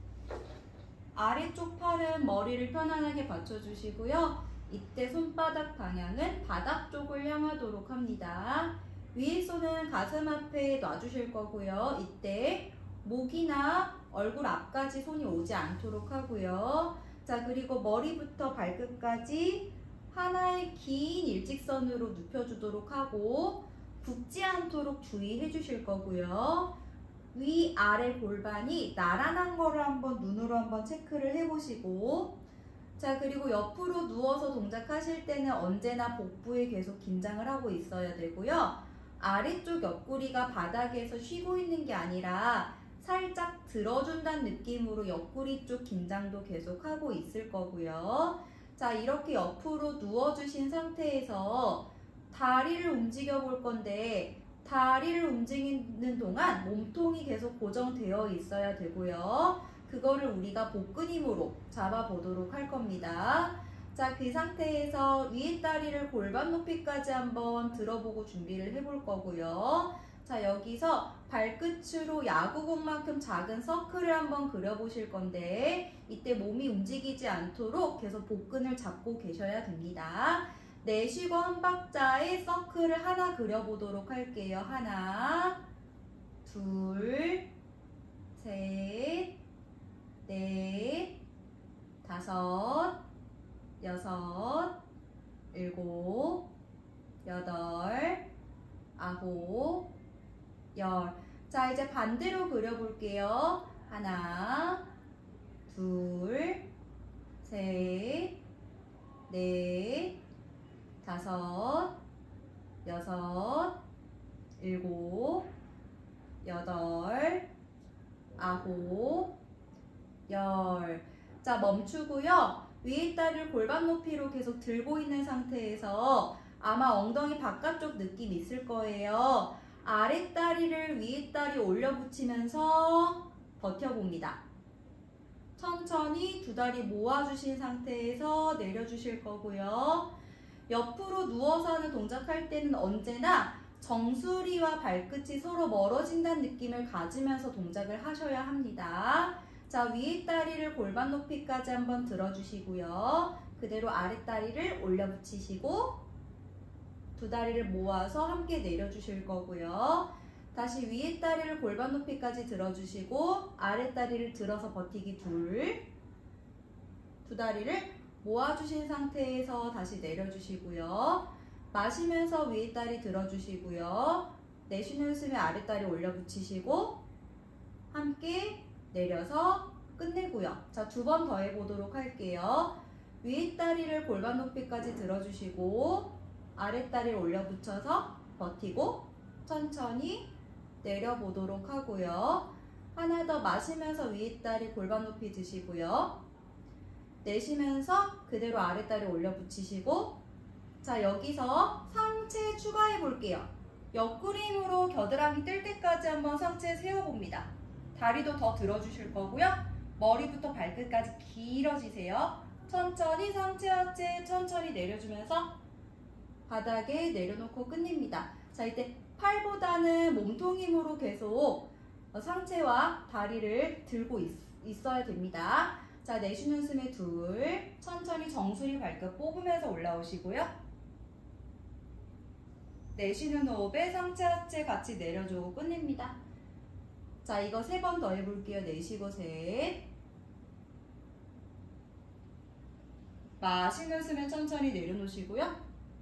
아래쪽 팔은 머리를 편안하게 받쳐주시고요. 이때 손바닥 방향은 바닥 쪽을 향하도록 합니다. 위에 손은 가슴 앞에 놔주실 거고요. 이때 목이나 얼굴 앞까지 손이 오지 않도록 하고요. 자, 그리고 머리부터 발끝까지 하나의 긴 일직선으로 눕혀주도록 하고, 굽지 않도록 주의해 주실 거고요. 위, 아래 골반이 나란한 거를 한번 눈으로 한번 체크를 해보시고, 자, 그리고 옆으로 누워서 동작하실 때는 언제나 복부에 계속 긴장을 하고 있어야 되고요. 아래쪽 옆구리가 바닥에서 쉬고 있는 게 아니라 살짝 들어준다는 느낌으로 옆구리 쪽 긴장도 계속 하고 있을 거고요. 자, 이렇게 옆으로 누워주신 상태에서 다리를 움직여 볼 건데, 다리를 움직이는 동안 몸통이 계속 고정되어 있어야 되고요. 그거를 우리가 복근 힘으로 잡아보도록 할 겁니다. 자, 그 상태에서 위에 다리를 골반 높이까지 한번 들어보고 준비를 해볼 거고요. 자, 여기서 발끝으로 야구공만큼 작은 서클을 한번 그려보실 건데, 이때 몸이 움직이지 않도록 계속 복근을 잡고 계셔야 됩니다. 내쉬고 한 박자에 서클을 하나 그려보도록 할게요. 하나, 둘, 셋, 넷, 다섯, 여섯, 일곱, 여덟, 아홉, 열. 자, 이제 반대로 그려볼게요. 하나, 둘, 셋, 넷, 다섯, 여섯, 일곱, 여덟, 아홉, 열. 자, 멈추고요. 위에 다리를 골반 높이로 계속 들고 있는 상태에서 아마 엉덩이 바깥쪽 느낌 있을 거예요. 아래 다리를 위에 다리 올려 붙이면서 버텨봅니다. 천천히 두 다리 모아주신 상태에서 내려주실 거고요. 옆으로 누워서 하는 동작할 때는 언제나 정수리와 발끝이 서로 멀어진다는 느낌을 가지면서 동작을 하셔야 합니다. 자, 위에 다리를 골반 높이까지 한번 들어주시고요. 그대로 아래 다리를 올려 붙이시고 두 다리를 모아서 함께 내려주실 거고요. 다시 위에 다리를 골반 높이까지 들어주시고 아래 다리를 들어서 버티기 둘. 두 다리를 모아주신 상태에서 다시 내려주시고요. 마시면서 위에 다리 들어주시고요. 내쉬는 숨에 아래 다리 올려 붙이시고 함께 내려서 끝내고요. 자, 두 번 더 해보도록 할게요. 위에 다리를 골반 높이까지 들어주시고 아래 다리를 올려 붙여서 버티고 천천히 내려보도록 하고요. 하나 더 마시면서 윗다리 골반 높이 드시고요. 내쉬면서 그대로 아랫다리 올려 붙이시고, 자, 여기서 상체 추가해 볼게요. 옆구리 힘으로 겨드랑이 뜰 때까지 한번 상체 세워봅니다. 다리도 더 들어주실 거고요. 머리부터 발끝까지 길어지세요. 천천히 상체 하체 천천히 내려주면서 바닥에 내려놓고 끝냅니다. 자, 이때 팔보다는 몸통 힘으로 계속 상체와 다리를 들고 있, 있어야 됩니다. 자, 내쉬는 숨에 둘, 천천히 정수리 발끝 뽑으면서 올라오시고요. 내쉬는 호흡에 상체 하체 같이 내려주고 끝냅니다. 자, 이거 세 번 더 해볼게요. 내쉬고 셋, 마시는 숨에 천천히 내려놓으시고요.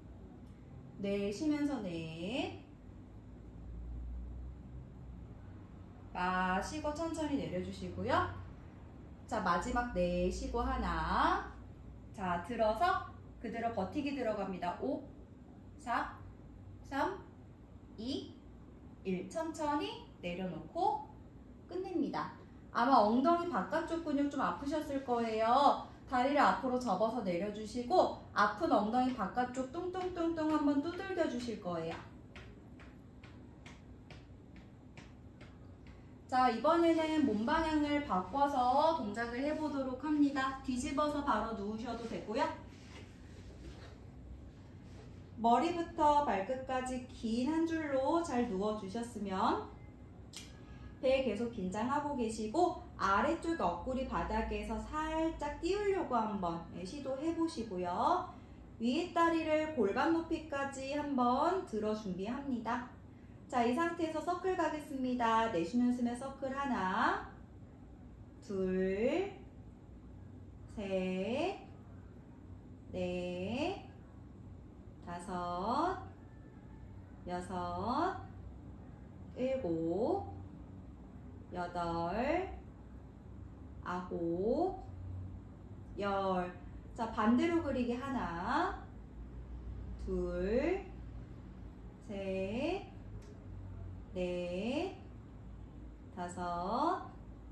내쉬면서 넷, 마시고 천천히 내려주시고요. 자, 마지막 내쉬고 하나. 자, 들어서 그대로 버티기 들어갑니다. 오, 사, 삼, 이, 일. 천천히 내려놓고 끝냅니다. 아마 엉덩이 바깥쪽 근육 좀 아프셨을 거예요. 다리를 앞으로 접어서 내려주시고 아픈 엉덩이 바깥쪽 뚱뚱뚱뚱 한번 두들겨 주실 거예요. 자, 이번에는 몸 방향을 바꿔서 동작을 해보도록 합니다. 뒤집어서 바로 누우셔도 되고요. 머리부터 발끝까지 긴 한 줄로 잘 누워주셨으면 배 계속 긴장하고 계시고 아래쪽 옆구리 바닥에서 살짝 띄우려고 한번 시도해 보시고요. 위에 다리를 골반 높이까지 한번 들어 준비합니다. 자, 이 상태에서 서클 가겠습니다. 내쉬는 숨에 서클 하나, 둘, 셋, 넷, 다섯, 여섯, 일곱, 여덟, 아홉, 열. 자, 반대로 그리기 하나, 둘, 셋, 넷, 다섯,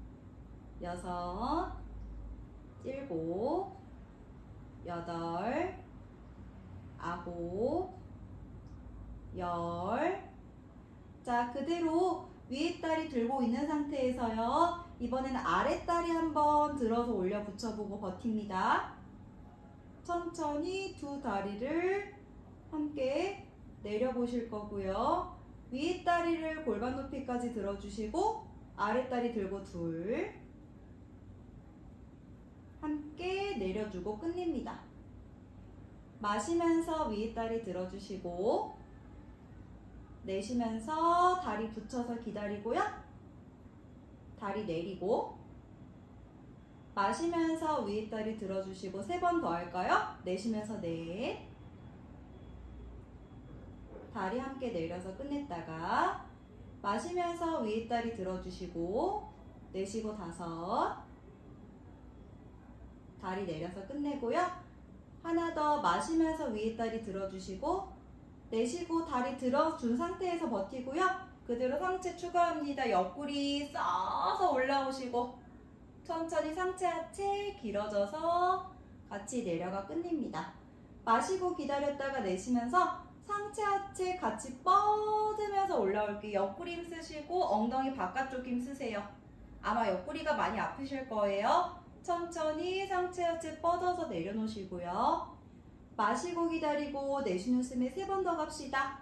여섯, 일곱, 여덟, 아홉, 열. 자, 그대로 위에 다리 들고 있는 상태에서요. 이번에는 아래 다리 한번 들어서 올려 붙여보고 버팁니다. 천천히 두 다리를 함께 내려보실 거고요. 위에 다리를 골반 높이까지 들어주시고 아래 다리 들고 둘, 함께 내려주고 끝냅니다. 마시면서 위에 다리 들어주시고 내쉬면서 다리 붙여서 기다리고요. 다리 내리고 마시면서 위에 다리 들어주시고 세 번 더 할까요? 내쉬면서 넷, 다리 함께 내려서 끝냈다가 마시면서 위에 다리 들어주시고 내쉬고 다섯, 다리 내려서 끝내고요. 하나 더 마시면서 위에 다리 들어주시고 내쉬고 다리 들어준 상태에서 버티고요. 그대로 상체 추가합니다. 옆구리 써서 올라오시고 천천히 상체 하체 길어져서 같이 내려가 끝냅니다. 마시고 기다렸다가 내쉬면서 상체 하체 같이 뻗으면서 올라올게요. 옆구리 힘 쓰시고 엉덩이 바깥쪽 힘 쓰세요. 아마 옆구리가 많이 아프실 거예요. 천천히 상체 하체 뻗어서 내려놓으시고요. 마시고 기다리고 내쉬는 숨에 세 번 더 갑시다.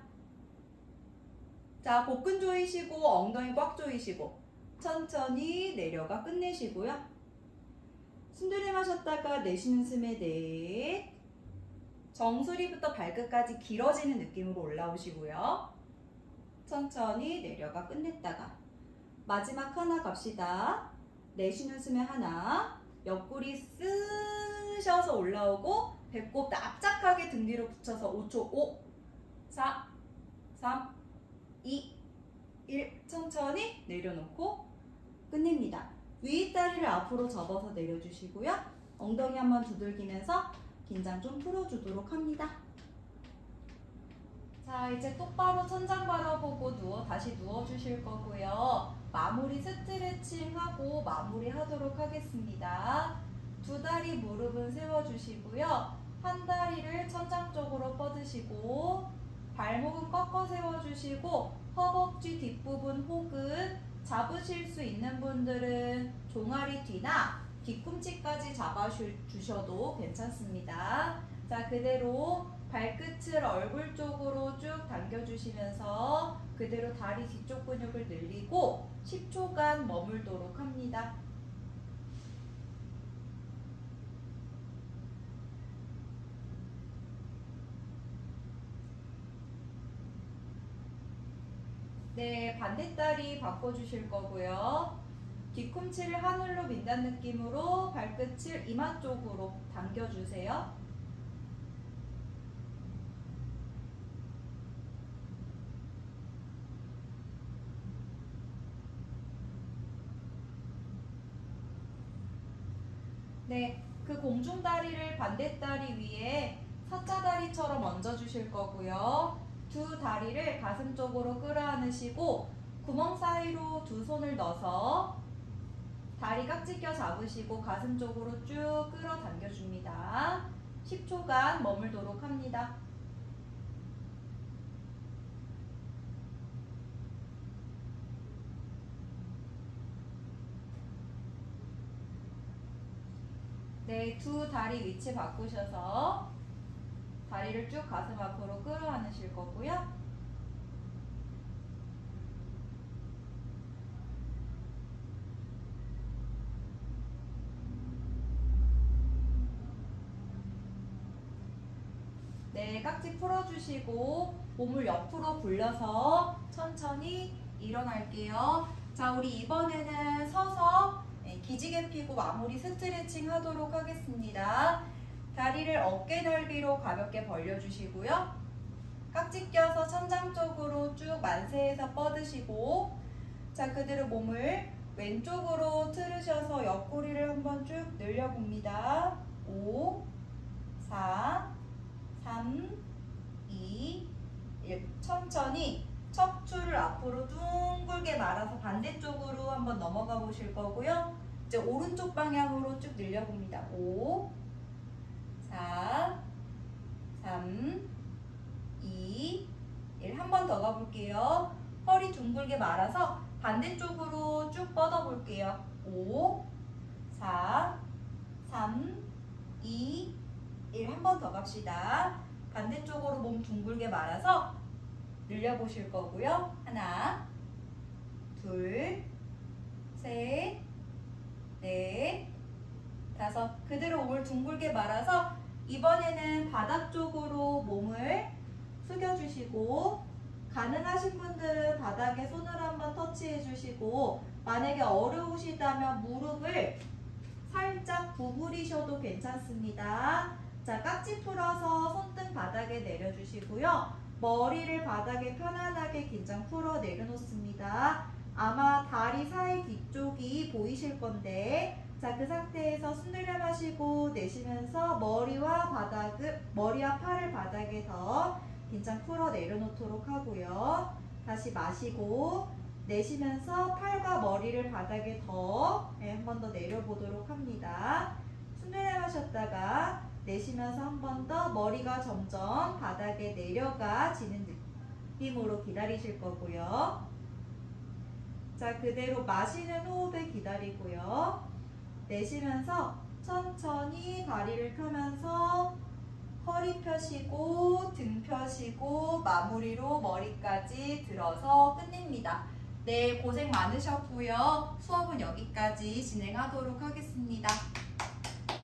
자, 복근 조이시고 엉덩이 꽉 조이시고 천천히 내려가 끝내시고요. 숨들이 마셨다가 내쉬는 숨에 넷, 정수리부터 발끝까지 길어지는 느낌으로 올라오시고요. 천천히 내려가 끝냈다가 마지막 하나 갑시다. 내쉬는 숨에 하나, 옆구리 쓰셔서 올라오고 배꼽 납작하게 등 뒤로 붙여서 오 초, 오, 사, 삼, 이, 일. 천천히 내려놓고 끝냅니다. 위 다리를 앞으로 접어서 내려주시고요. 엉덩이 한번 두들기면서 긴장 좀 풀어주도록 합니다. 자, 이제 똑바로 천장 바라보고 누워 다시 누워주실 거고요. 마무리 스트레칭하고 마무리하도록 하겠습니다. 두 다리 무릎은 세워주시고요. 한 다리를 천장 쪽으로 뻗으시고 발목은 꺾어 세워주시고 허벅지 뒷부분 혹은 잡으실 수 있는 분들은 종아리 뒤나 뒤꿈치까지 잡아주셔도 괜찮습니다. 자, 그대로 발끝을 얼굴 쪽으로 쭉 당겨주시면서 그대로 다리 뒤쪽 근육을 늘리고 십 초간 머물도록 합니다. 네, 반대다리 바꿔주실 거고요. 뒤꿈치를 하늘로 민다는 느낌으로 발끝을 이마 쪽으로 당겨주세요. 네, 그 공중다리를 반대다리 위에 사자다리처럼 얹어주실 거고요. 두 다리를 가슴 쪽으로 끌어안으시고 구멍 사이로 두 손을 넣어서 다리 깍지 껴 잡으시고 가슴 쪽으로 쭉 끌어당겨줍니다. 십 초간 머물도록 합니다. 네, 두 다리 위치 바꾸셔서 다리를 쭉 가슴 앞으로 끌어안으실 거고요. 네, 깍지 풀어주시고 몸을 옆으로 굴려서 천천히 일어날게요. 자, 우리 이번에는 서서 기지개 펴고 마무리 스트레칭 하도록 하겠습니다. 다리를 어깨 넓이로 가볍게 벌려주시고요. 깍지 껴서 천장 쪽으로 쭉 만세해서 뻗으시고, 자, 그대로 몸을 왼쪽으로 틀으셔서 옆구리를 한번 쭉 늘려봅니다. 오, 사, 삼, 이, 일. 천천히 척추를 앞으로 둥글게 말아서 반대쪽으로 한번 넘어가 보실 거고요. 이제 오른쪽 방향으로 쭉 늘려봅니다. 오, 사, 삼, 이, 일. 한 번 더 가볼게요. 허리 둥글게 말아서 반대쪽으로 쭉 뻗어볼게요. 오, 사, 삼, 이, 일. 한 번 더 갑시다. 반대쪽으로 몸 둥글게 말아서 늘려보실 거고요. 하나, 둘, 셋, 넷, 다섯. 그대로 몸을 둥글게 말아서 이번에는 바닥 쪽으로 몸을 숙여주시고, 가능하신 분들은 바닥에 손을 한번 터치해 주시고, 만약에 어려우시다면 무릎을 살짝 구부리셔도 괜찮습니다. 자, 깍지 풀어서 손등 바닥에 내려주시고요. 머리를 바닥에 편안하게 긴장 풀어 내려놓습니다. 아마 다리 사이 뒤쪽이 보이실 건데, 자, 그 상태에서 숨 들여 마시고 내쉬면서 머리와 바닥을, 머리와 팔을 바닥에 더 긴장 풀어 내려놓도록 하고요. 다시 마시고 내쉬면서 팔과 머리를 바닥에 더 한 번 더 내려보도록 합니다. 숨 들여 마셨다가 내쉬면서 한 번 더 머리가 점점 바닥에 내려가지는 느낌으로 기다리실 거고요. 자, 그대로 마시는 호흡에 기다리고요. 내쉬면서 천천히 다리를 펴면서 허리 펴시고 등 펴시고 마무리로 머리까지 들어서 끝냅니다. 네, 고생 많으셨고요. 수업은 여기까지 진행하도록 하겠습니다.